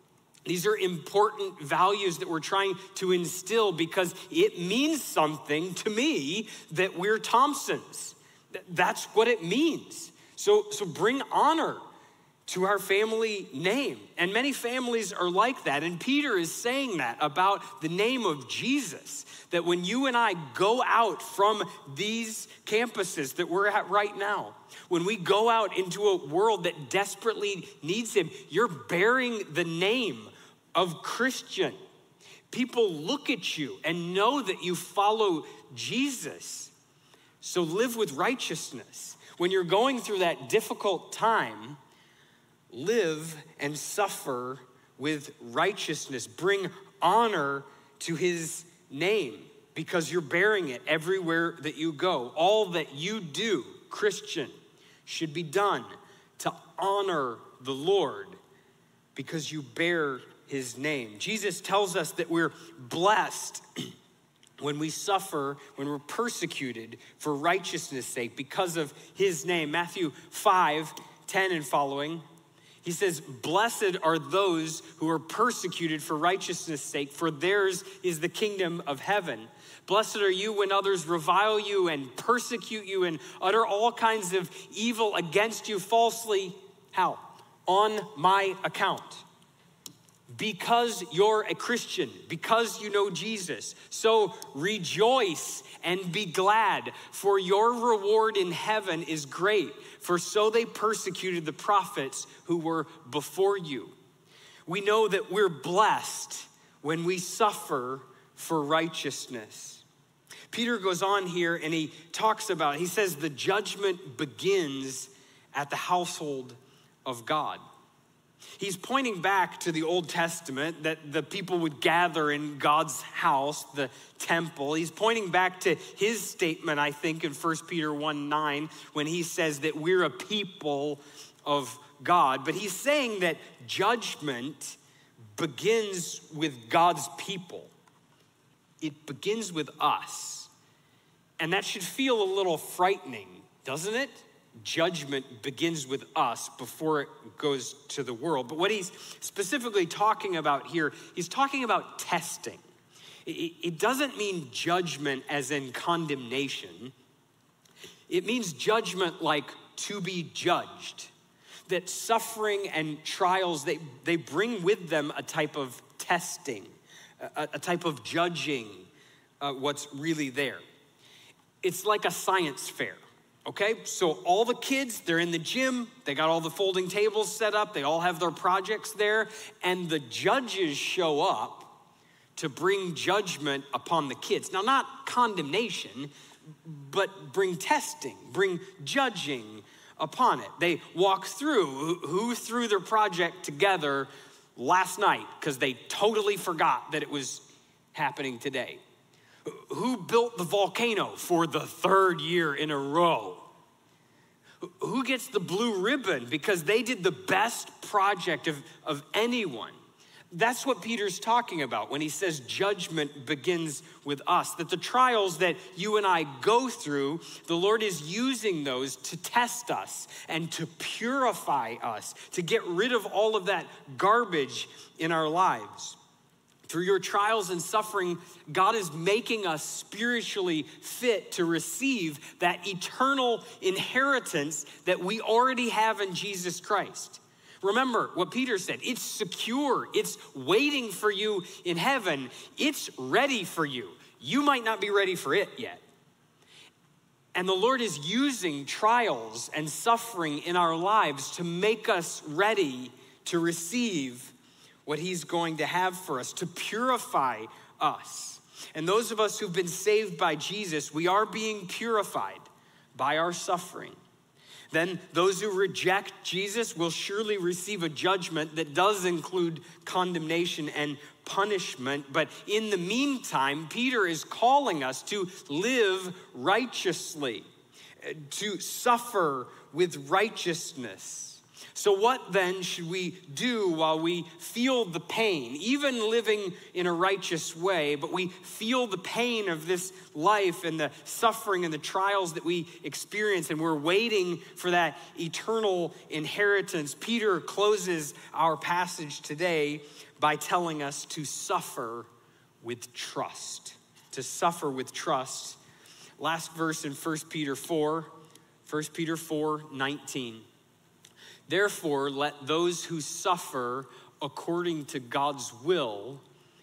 These are important values that we're trying to instill because it means something to me that we're Thompsons. That's what it means. So, so bring honor to our family name. And many families are like that. And Peter is saying that about the name of Jesus, that when you and I go out from these campuses that we're at right now, when we go out into a world that desperately needs him, you're bearing the name of Christian. People look at you and know that you follow Jesus. So live with righteousness. When you're going through that difficult time, live and suffer with righteousness. Bring honor to his name because you're bearing it everywhere that you go. All that you do, Christian, should be done to honor the Lord because you bear his name. Jesus tells us that we're blessed when we suffer, when we're persecuted for righteousness' sake because of his name. Matthew five, ten and following, he says, blessed are those who are persecuted for righteousness' sake, for theirs is the kingdom of heaven. Blessed are you when others revile you and persecute you and utter all kinds of evil against you falsely. How? On my account. Because you're a Christian, because you know Jesus. So rejoice and be glad, for your reward in heaven is great. For so they persecuted the prophets who were before you. We know that we're blessed when we suffer for righteousness. Peter goes on here and he talks about, he says the judgment begins at the household of God. He's pointing back to the Old Testament that the people would gather in God's house, the temple. He's pointing back to his statement, I think, in First Peter one nine, when he says that we're a people of God. But he's saying that judgment begins with God's people. It begins with us. And that should feel a little frightening, doesn't it? Judgment begins with us before it goes to the world. But what he's specifically talking about here, he's talking about testing. It doesn't mean judgment as in condemnation. It means judgment like to be judged. That suffering and trials, they, they bring with them a type of testing, a, a type of judging uh, what's really there. It's like a science fair. Okay, so all the kids, they're in the gym, they got all the folding tables set up, they all have their projects there, and the judges show up to bring judgment upon the kids. Now, not condemnation, but bring testing, bring judging upon it. They walk through who threw their project together last night because they totally forgot that it was happening today. Who built the volcano for the third year in a row? Who gets the blue ribbon because they did the best project of, of anyone? That's what Peter's talking about when he says judgment begins with us. That the trials that you and I go through, the Lord is using those to test us and to purify us, to get rid of all of that garbage in our lives. Through your trials and suffering, God is making us spiritually fit to receive that eternal inheritance that we already have in Jesus Christ. Remember what Peter said, it's secure, it's waiting for you in heaven, it's ready for you. You might not be ready for it yet. And the Lord is using trials and suffering in our lives to make us ready to receive what he's going to have for us, to purify us. And those of us who've been saved by Jesus, we are being purified by our suffering. Then those who reject Jesus will surely receive a judgment that does include condemnation and punishment. But in the meantime, Peter is calling us to live righteously, to suffer with righteousness. So what then should we do while we feel the pain, even living in a righteous way, but we feel the pain of this life and the suffering and the trials that we experience, and we're waiting for that eternal inheritance? Peter closes our passage today by telling us to suffer with trust. To suffer with trust. Last verse in First Peter four, First Peter four nineteen. Therefore, let those who suffer according to God's will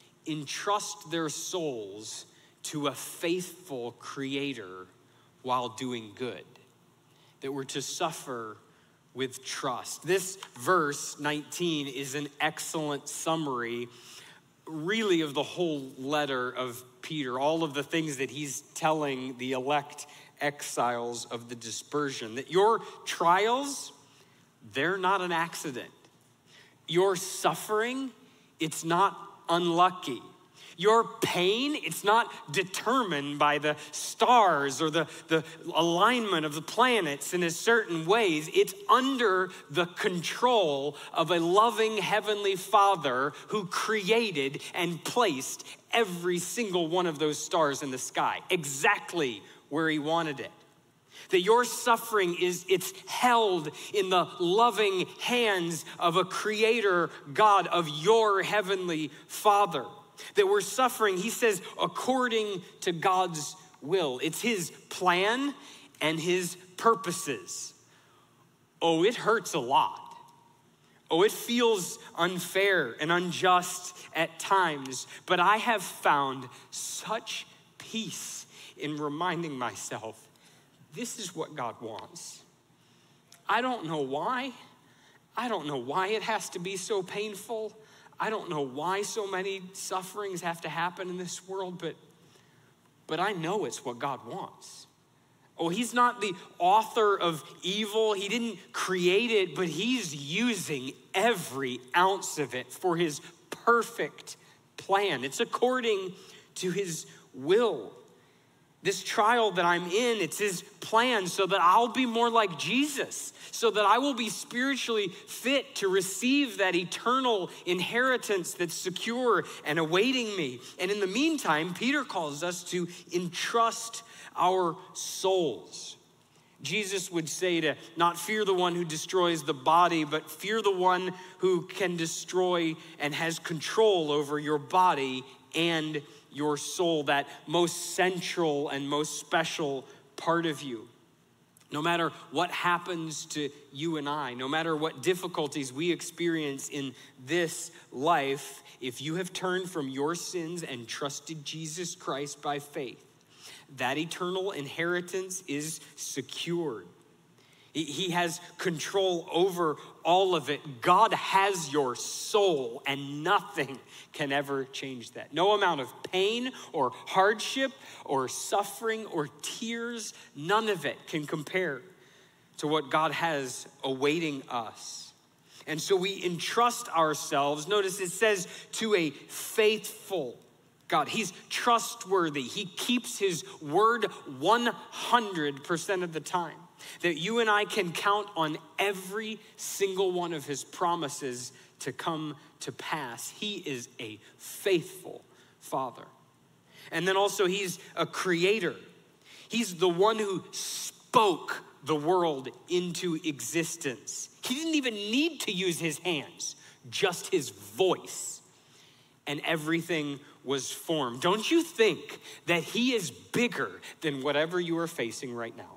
entrust their souls to a faithful Creator while doing good. That we're to suffer with trust. This verse nineteen is an excellent summary, really, of the whole letter of Peter, all of the things that he's telling the elect exiles of the dispersion. That your trials, they're not an accident. Your suffering, it's not unlucky. Your pain, it's not determined by the stars or the, the alignment of the planets in a certain ways. It's under the control of a loving heavenly Father who created and placed every single one of those stars in the sky, exactly where he wanted it. That your suffering is, it's held in the loving hands of a creator God, of your heavenly Father. That we're suffering, he says, according to God's will. It's his plan and his purposes. Oh, it hurts a lot. Oh, it feels unfair and unjust at times. But I have found such peace in reminding myself, this is what God wants. I don't know why. I don't know why it has to be so painful. I don't know why so many sufferings have to happen in this world, but, but I know it's what God wants. Oh, he's not the author of evil. He didn't create it, but he's using every ounce of it for his perfect plan. It's according to his will. This trial that I'm in, it's his plan so that I'll be more like Jesus, so that I will be spiritually fit to receive that eternal inheritance that's secure and awaiting me. And in the meantime, Peter calls us to entrust our souls. Jesus would say to not fear the one who destroys the body, but fear the one who can destroy and has control over your body and your soul, that most central and most special part of you. No matter what happens to you and I, no matter what difficulties we experience in this life, if you have turned from your sins and trusted Jesus Christ by faith, that eternal inheritance is secured. He has control over all of it. God has your soul, and nothing can ever change that. No amount of pain or hardship or suffering or tears, none of it can compare to what God has awaiting us. And so we entrust ourselves. Notice it says to a faithful God. He's trustworthy. He keeps his word one hundred percent of the time. That you and I can count on every single one of his promises to come to pass. He is a faithful Father. And then also he's a creator. He's the one who spoke the world into existence. He didn't even need to use his hands, just his voice. And everything was formed. Don't you think that he is bigger than whatever you are facing right now?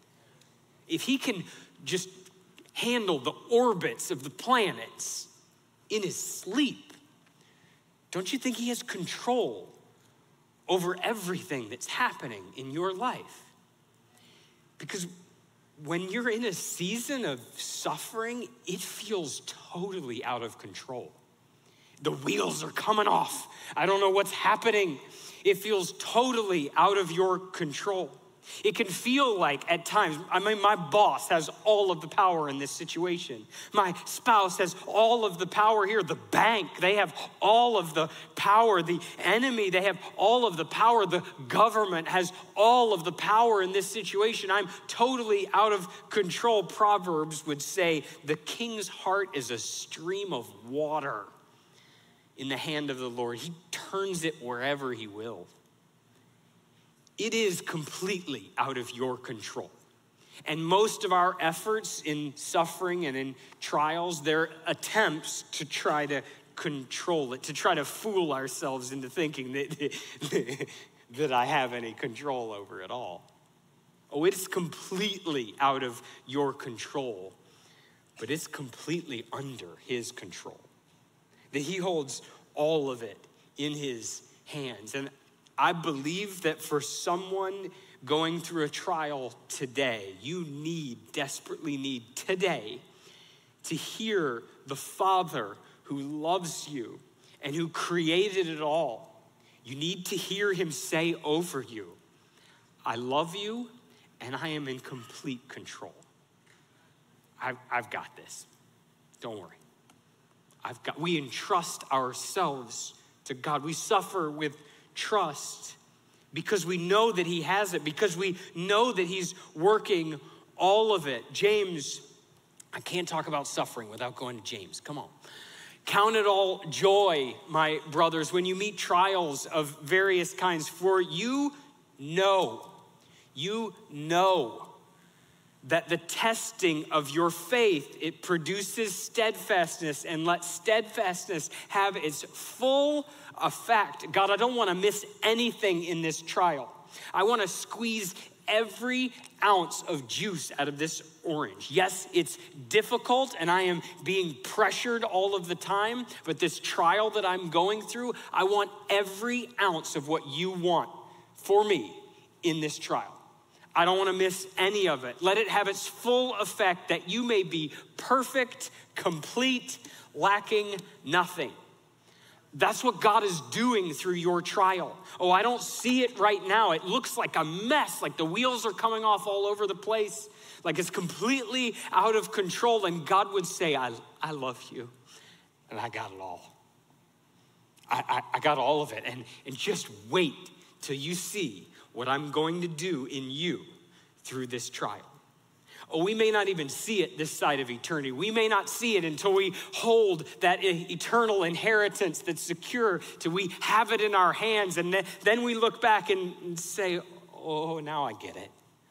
If he can just handle the orbits of the planets in his sleep, don't you think he has control over everything that's happening in your life? Because when you're in a season of suffering, it feels totally out of control. The wheels are coming off. I don't know what's happening. It feels totally out of your control. It can feel like at times, I mean, my boss has all of the power in this situation. My spouse has all of the power here. The bank, they have all of the power. The enemy, they have all of the power. The government has all of the power in this situation. I'm totally out of control. Proverbs would say, the king's heart is a stream of water in the hand of the Lord. He turns it wherever he will. It is completely out of your control. And most of our efforts in suffering and in trials, they're attempts to try to control it, to try to fool ourselves into thinking that, that I have any control over it all. Oh, it's completely out of your control, but it's completely under his control. That he holds all of it in his hands. And I believe that for someone going through a trial today, you need, desperately need today to hear the Father who loves you and who created it all. You need to hear him say over you, I love you and I am in complete control. I've, I've got this. Don't worry. I've got, we entrust ourselves to God. We suffer with trust because we know that he has it, because we know that he's working all of it. James, I can't talk about suffering without going to James. Come on. Count it all joy, my brothers, when you meet trials of various kinds, for you know, you know that the testing of your faith, it produces steadfastness, and let steadfastness have its full effect. God, I don't want to miss anything in this trial. I want to squeeze every ounce of juice out of this orange. Yes, it's difficult and I am being pressured all of the time, but this trial that I'm going through, I want every ounce of what you want for me in this trial. I don't want to miss any of it. Let it have its full effect that you may be perfect, complete, lacking nothing. That's what God is doing through your trial. Oh, I don't see it right now. It looks like a mess, like the wheels are coming off all over the place, like it's completely out of control. And God would say, I, I love you, and I got it all. I, I, I got all of it. And, and just wait till you see what I'm going to do in you through this trial. Oh, we may not even see it this side of eternity. We may not see it until we hold that eternal inheritance that's secure, till we have it in our hands. And then we look back and say, oh, now I get it.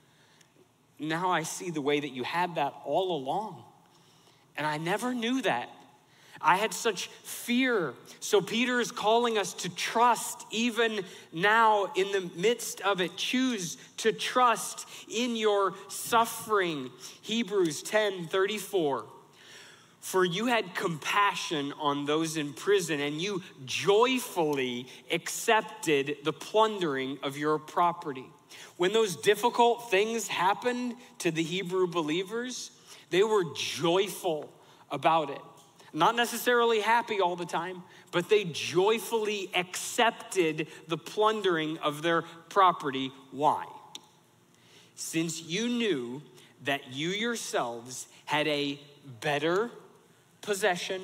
Now I see the way that you had that all along. And I never knew that. I had such fear. So Peter is calling us to trust even now in the midst of it. Choose to trust in your suffering. Hebrews ten thirty-four. For you had compassion on those in prison, and you joyfully accepted the plundering of your property. When those difficult things happened to the Hebrew believers, they were joyful about it. Not necessarily happy all the time, but they joyfully accepted the plundering of their property. Why? Since you knew that you yourselves had a better possession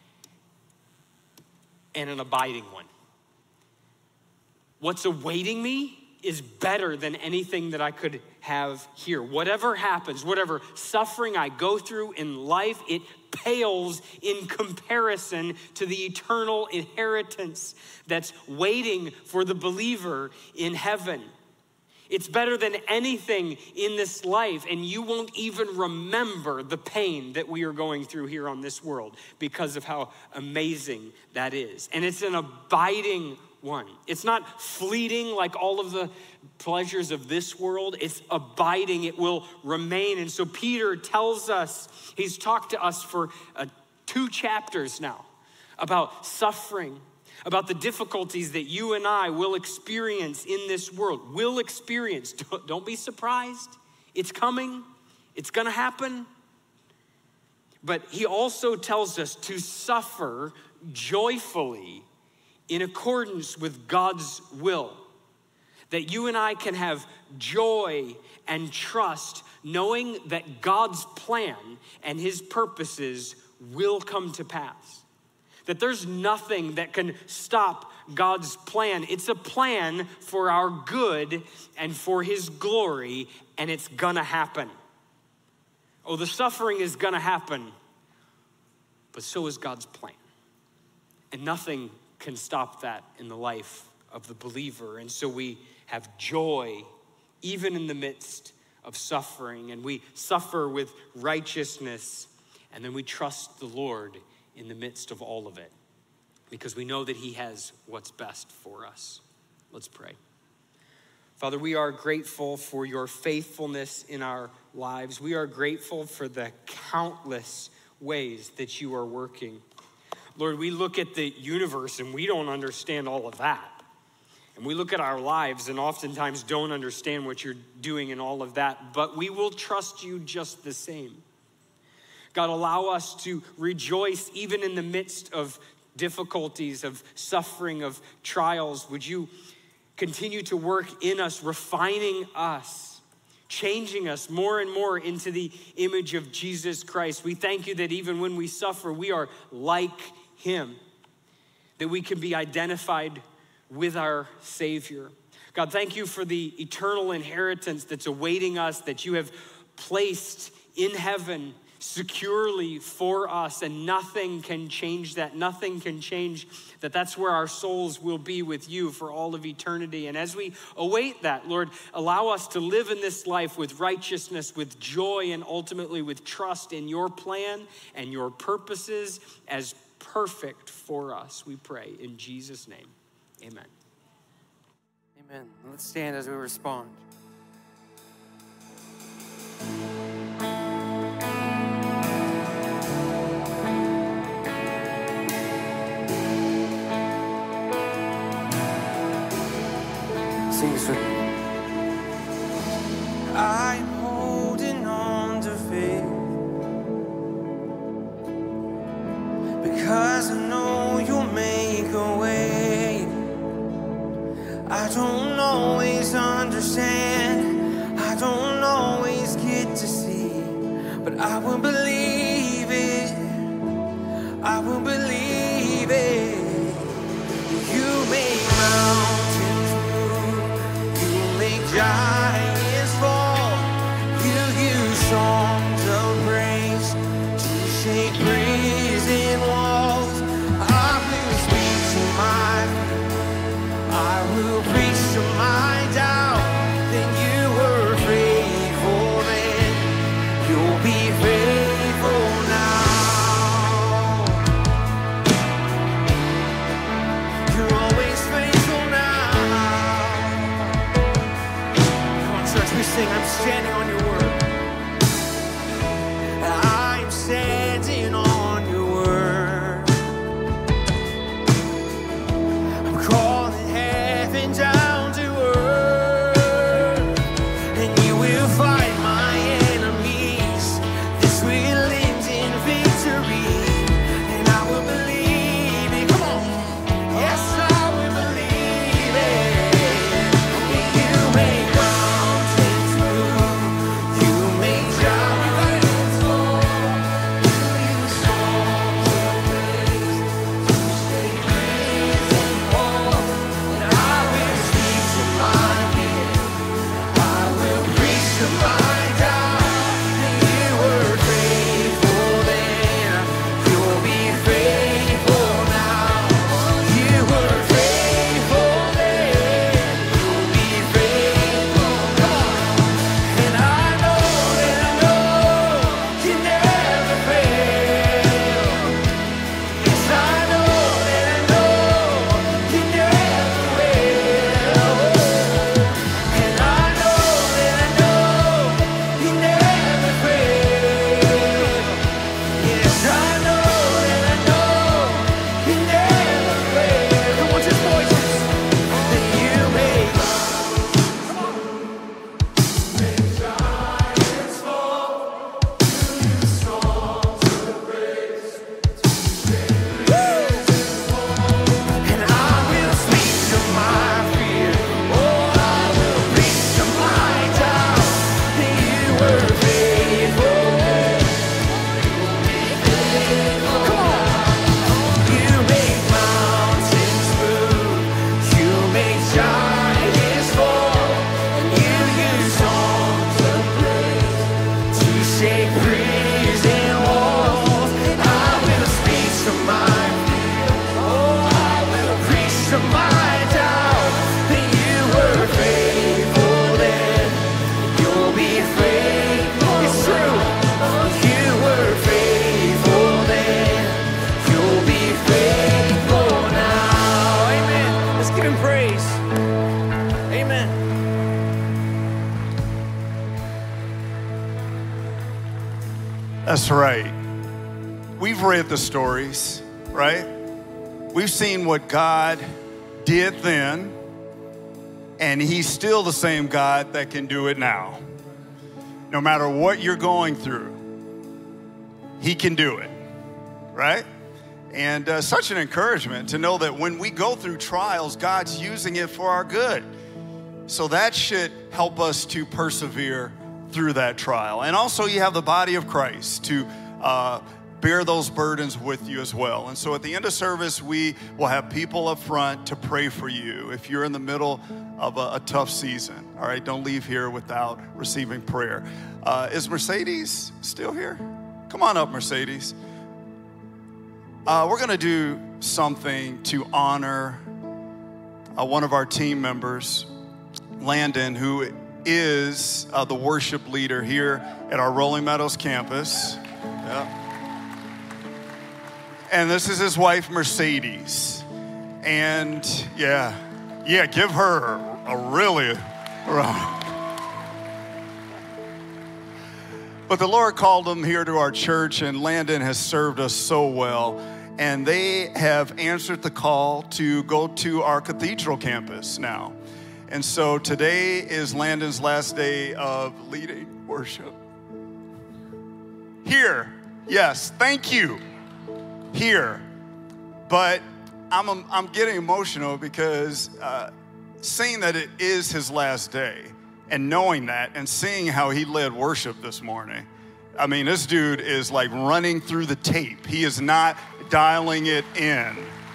and an abiding one. What's awaiting me is better than anything that I could have here. Whatever happens, whatever suffering I go through in life, it pales in comparison to the eternal inheritance that's waiting for the believer in heaven. It's better than anything in this life, and you won't even remember the pain that we are going through here on this world because of how amazing that is. And it's an abiding one. It's not fleeting like all of the pleasures of this world. It's abiding. It will remain. And so Peter tells us, he's talked to us for uh, two chapters now about suffering, about the difficulties that you and I will experience in this world. Will experience. Don't, don't be surprised. It's coming. It's going to happen. But he also tells us to suffer joyfully in accordance with God's will, that you and I can have joy and trust knowing that God's plan and his purposes will come to pass. That there's nothing that can stop God's plan. It's a plan for our good and for his glory, and it's gonna happen. Oh, the suffering is gonna happen, but so is God's plan. And nothing can stop that in the life of the believer. And so we have joy even in the midst of suffering, and we suffer with righteousness, and then we trust the Lord in the midst of all of it. because we know that he has what's best for us. Let's pray. Father, we are grateful for your faithfulness in our lives. We are grateful for the countless ways that you are working. Lord, we look at the universe and we don't understand all of that. And we look at our lives and oftentimes don't understand what you're doing in all of that, but we will trust you just the same. God, allow us to rejoice even in the midst of difficulties, of suffering, of trials. Would you continue to work in us, refining us, changing us more and more into the image of Jesus Christ. We thank you that even when we suffer, we are like him, that we can be identified with our Savior. God, thank you for the eternal inheritance that's awaiting us, that you have placed in heaven securely for us, and nothing can change that. Nothing can change that. That's where our souls will be with you for all of eternity. And as we await that, Lord, allow us to live in this life with righteousness, with joy, and ultimately with trust in your plan and your purposes as perfect for us. We pray in Jesus' name. Amen. Amen. Let's stand as we respond. Sing this with me. I'm holding on to faith because I know you'll make a way. I don't always understand, I don't always get to see, but I will believe it, I will believe it. You make mountains move, you make giants fall, you use songs of praise to shake prison walls. I will speak to my I will preach to my doubt, then you were faithful then, you'll be faithful now. You're always faithful now. Come on, church, we sing, I'm standing on your word. I'm standing on your word. I'm calling down to earth, and you will fight my enemies. This will end in victory, and I will believe it. Come on, yes, I will believe it. You make mountains move, you make giants fall, you use songs of praise to shake prison walls. To my God, you were faithful then, you'll be faithful now. You were faithful then, you'll be faithful now. And I know that I know you never fail. Yes, I know that I know you never will. And I know that I know you never fail. Yes, I know that I know you never fail. Come on, just voices. That you make make giants fall. You use songs of praise to shake prison walls. And I will speak to my fear. Oh, I will preach to my doubt. You were faithful. Come on. You make mountains move. You make giants fall. And you use songs of praise to shake prison walls. I will speak to my fear. Oh, I will preach to my doubt. That you were faithful then, you'll be faithful. It's true. You were faithful then, you'll be faithful That's right. We've read the stories, right? We've seen what God did then, and he's still the same God that can do it now. No matter what you're going through, he can do it, right? And uh, such an encouragement to know that when we go through trials, God's using it for our good. So that should help us to persevere through that trial. And also you have the body of Christ to uh, bear those burdens with you as well. And so at the end of service, we will have people up front to pray for you if you're in the middle of a, a tough season. All right, don't leave here without receiving prayer. Uh, is Mercedes still here? Come on up, Mercedes. Uh, we're going to do something to honor uh, one of our team members, Landon, who is uh, the worship leader here at our Rolling Meadows campus. Yeah. And this is his wife, Mercedes. And yeah, yeah, give her a really round. But the Lord called him here to our church, and Landon has served us so well. And they have answered the call to go to our cathedral campus now. And so today is Landon's last day of leading worship. Here, yes, thank you. Here. But I'm, I'm getting emotional because uh, seeing that it is his last day and knowing that and seeing how he led worship this morning, I mean, this dude is like running through the tape. He is not dialing it in.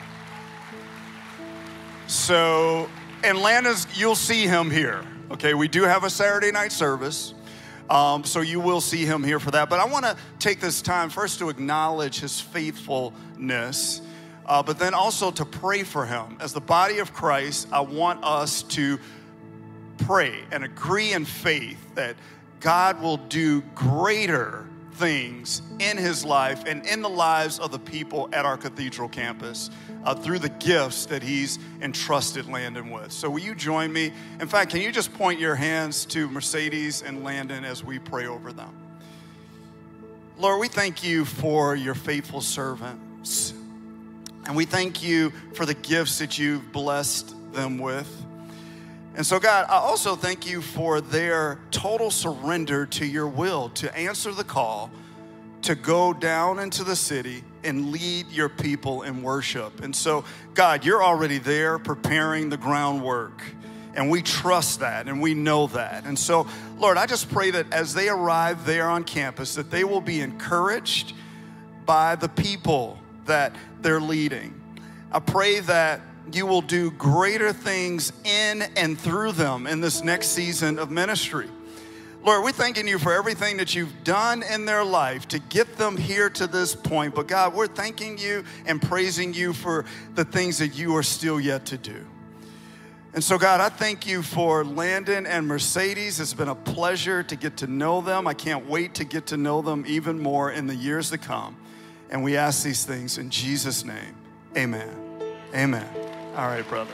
So, and Landon's, you'll see him here. Okay, we do have a Saturday night service. Um, so you will see him here for that. But I want to take this time first to acknowledge his faithfulness, uh, but then also to pray for him. As the body of Christ, I want us to pray and agree in faith that God will do greater things in his life and in the lives of the people at our cathedral campus uh, through the gifts that he's entrusted Landon with. So will you join me? In fact, can you just point your hands to Mercedes and Landon as we pray over them? Lord, we thank you for your faithful servants. And we thank you for the gifts that you've blessed them with. And so, God, I also thank you for their total surrender to your will, to answer the call, to go down into the city and lead your people in worship. And so, God, you're already there preparing the groundwork. And we trust that and we know that. And so, Lord, I just pray that as they arrive there on campus, that they will be encouraged by the people that they're leading. I pray that you will do greater things in and through them in this next season of ministry. Lord, we're thanking you for everything that you've done in their life to get them here to this point. But God, we're thanking you and praising you for the things that you are still yet to do. And so, God, I thank you for Landon and Mercedes. It's been a pleasure to get to know them. I can't wait to get to know them even more in the years to come. And we ask these things in Jesus' name. Amen. Amen. All right, brother.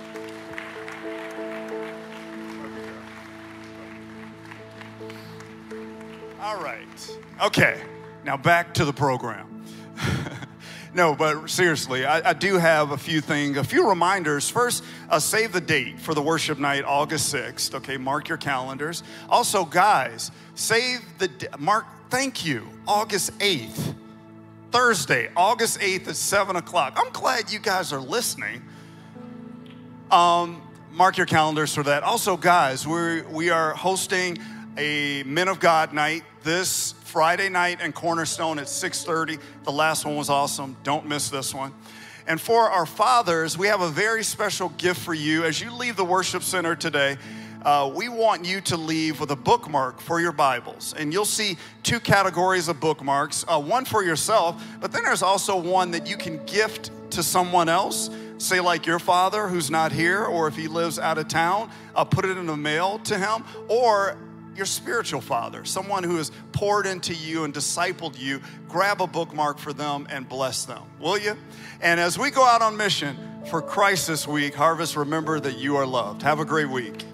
All right. Okay. Now back to the program. No, but seriously, I, I do have a few things, a few reminders. First, uh, save the date for the worship night, August sixth. Okay, mark your calendars. Also, guys, save the, mark, thank you, August eighth. Thursday, August eighth at seven o'clock. I'm glad you guys are listening. Um, mark your calendars for that. Also, guys, we we are hosting a Men of God night this Friday night in Cornerstone at six thirty. The last one was awesome. Don't miss this one. And for our fathers, we have a very special gift for you. As you leave the worship center today, uh, we want you to leave with a bookmark for your Bibles. And you'll see two categories of bookmarks, uh, one for yourself, but then there's also one that you can gift to someone else. Say like your father who's not here, or if he lives out of town, uh, put it in the mail to him, or your spiritual father, someone who has poured into you and discipled you. Grab a bookmark for them and bless them, will you? And as we go out on mission for Christ this week, Harvest, remember that you are loved. Have a great week.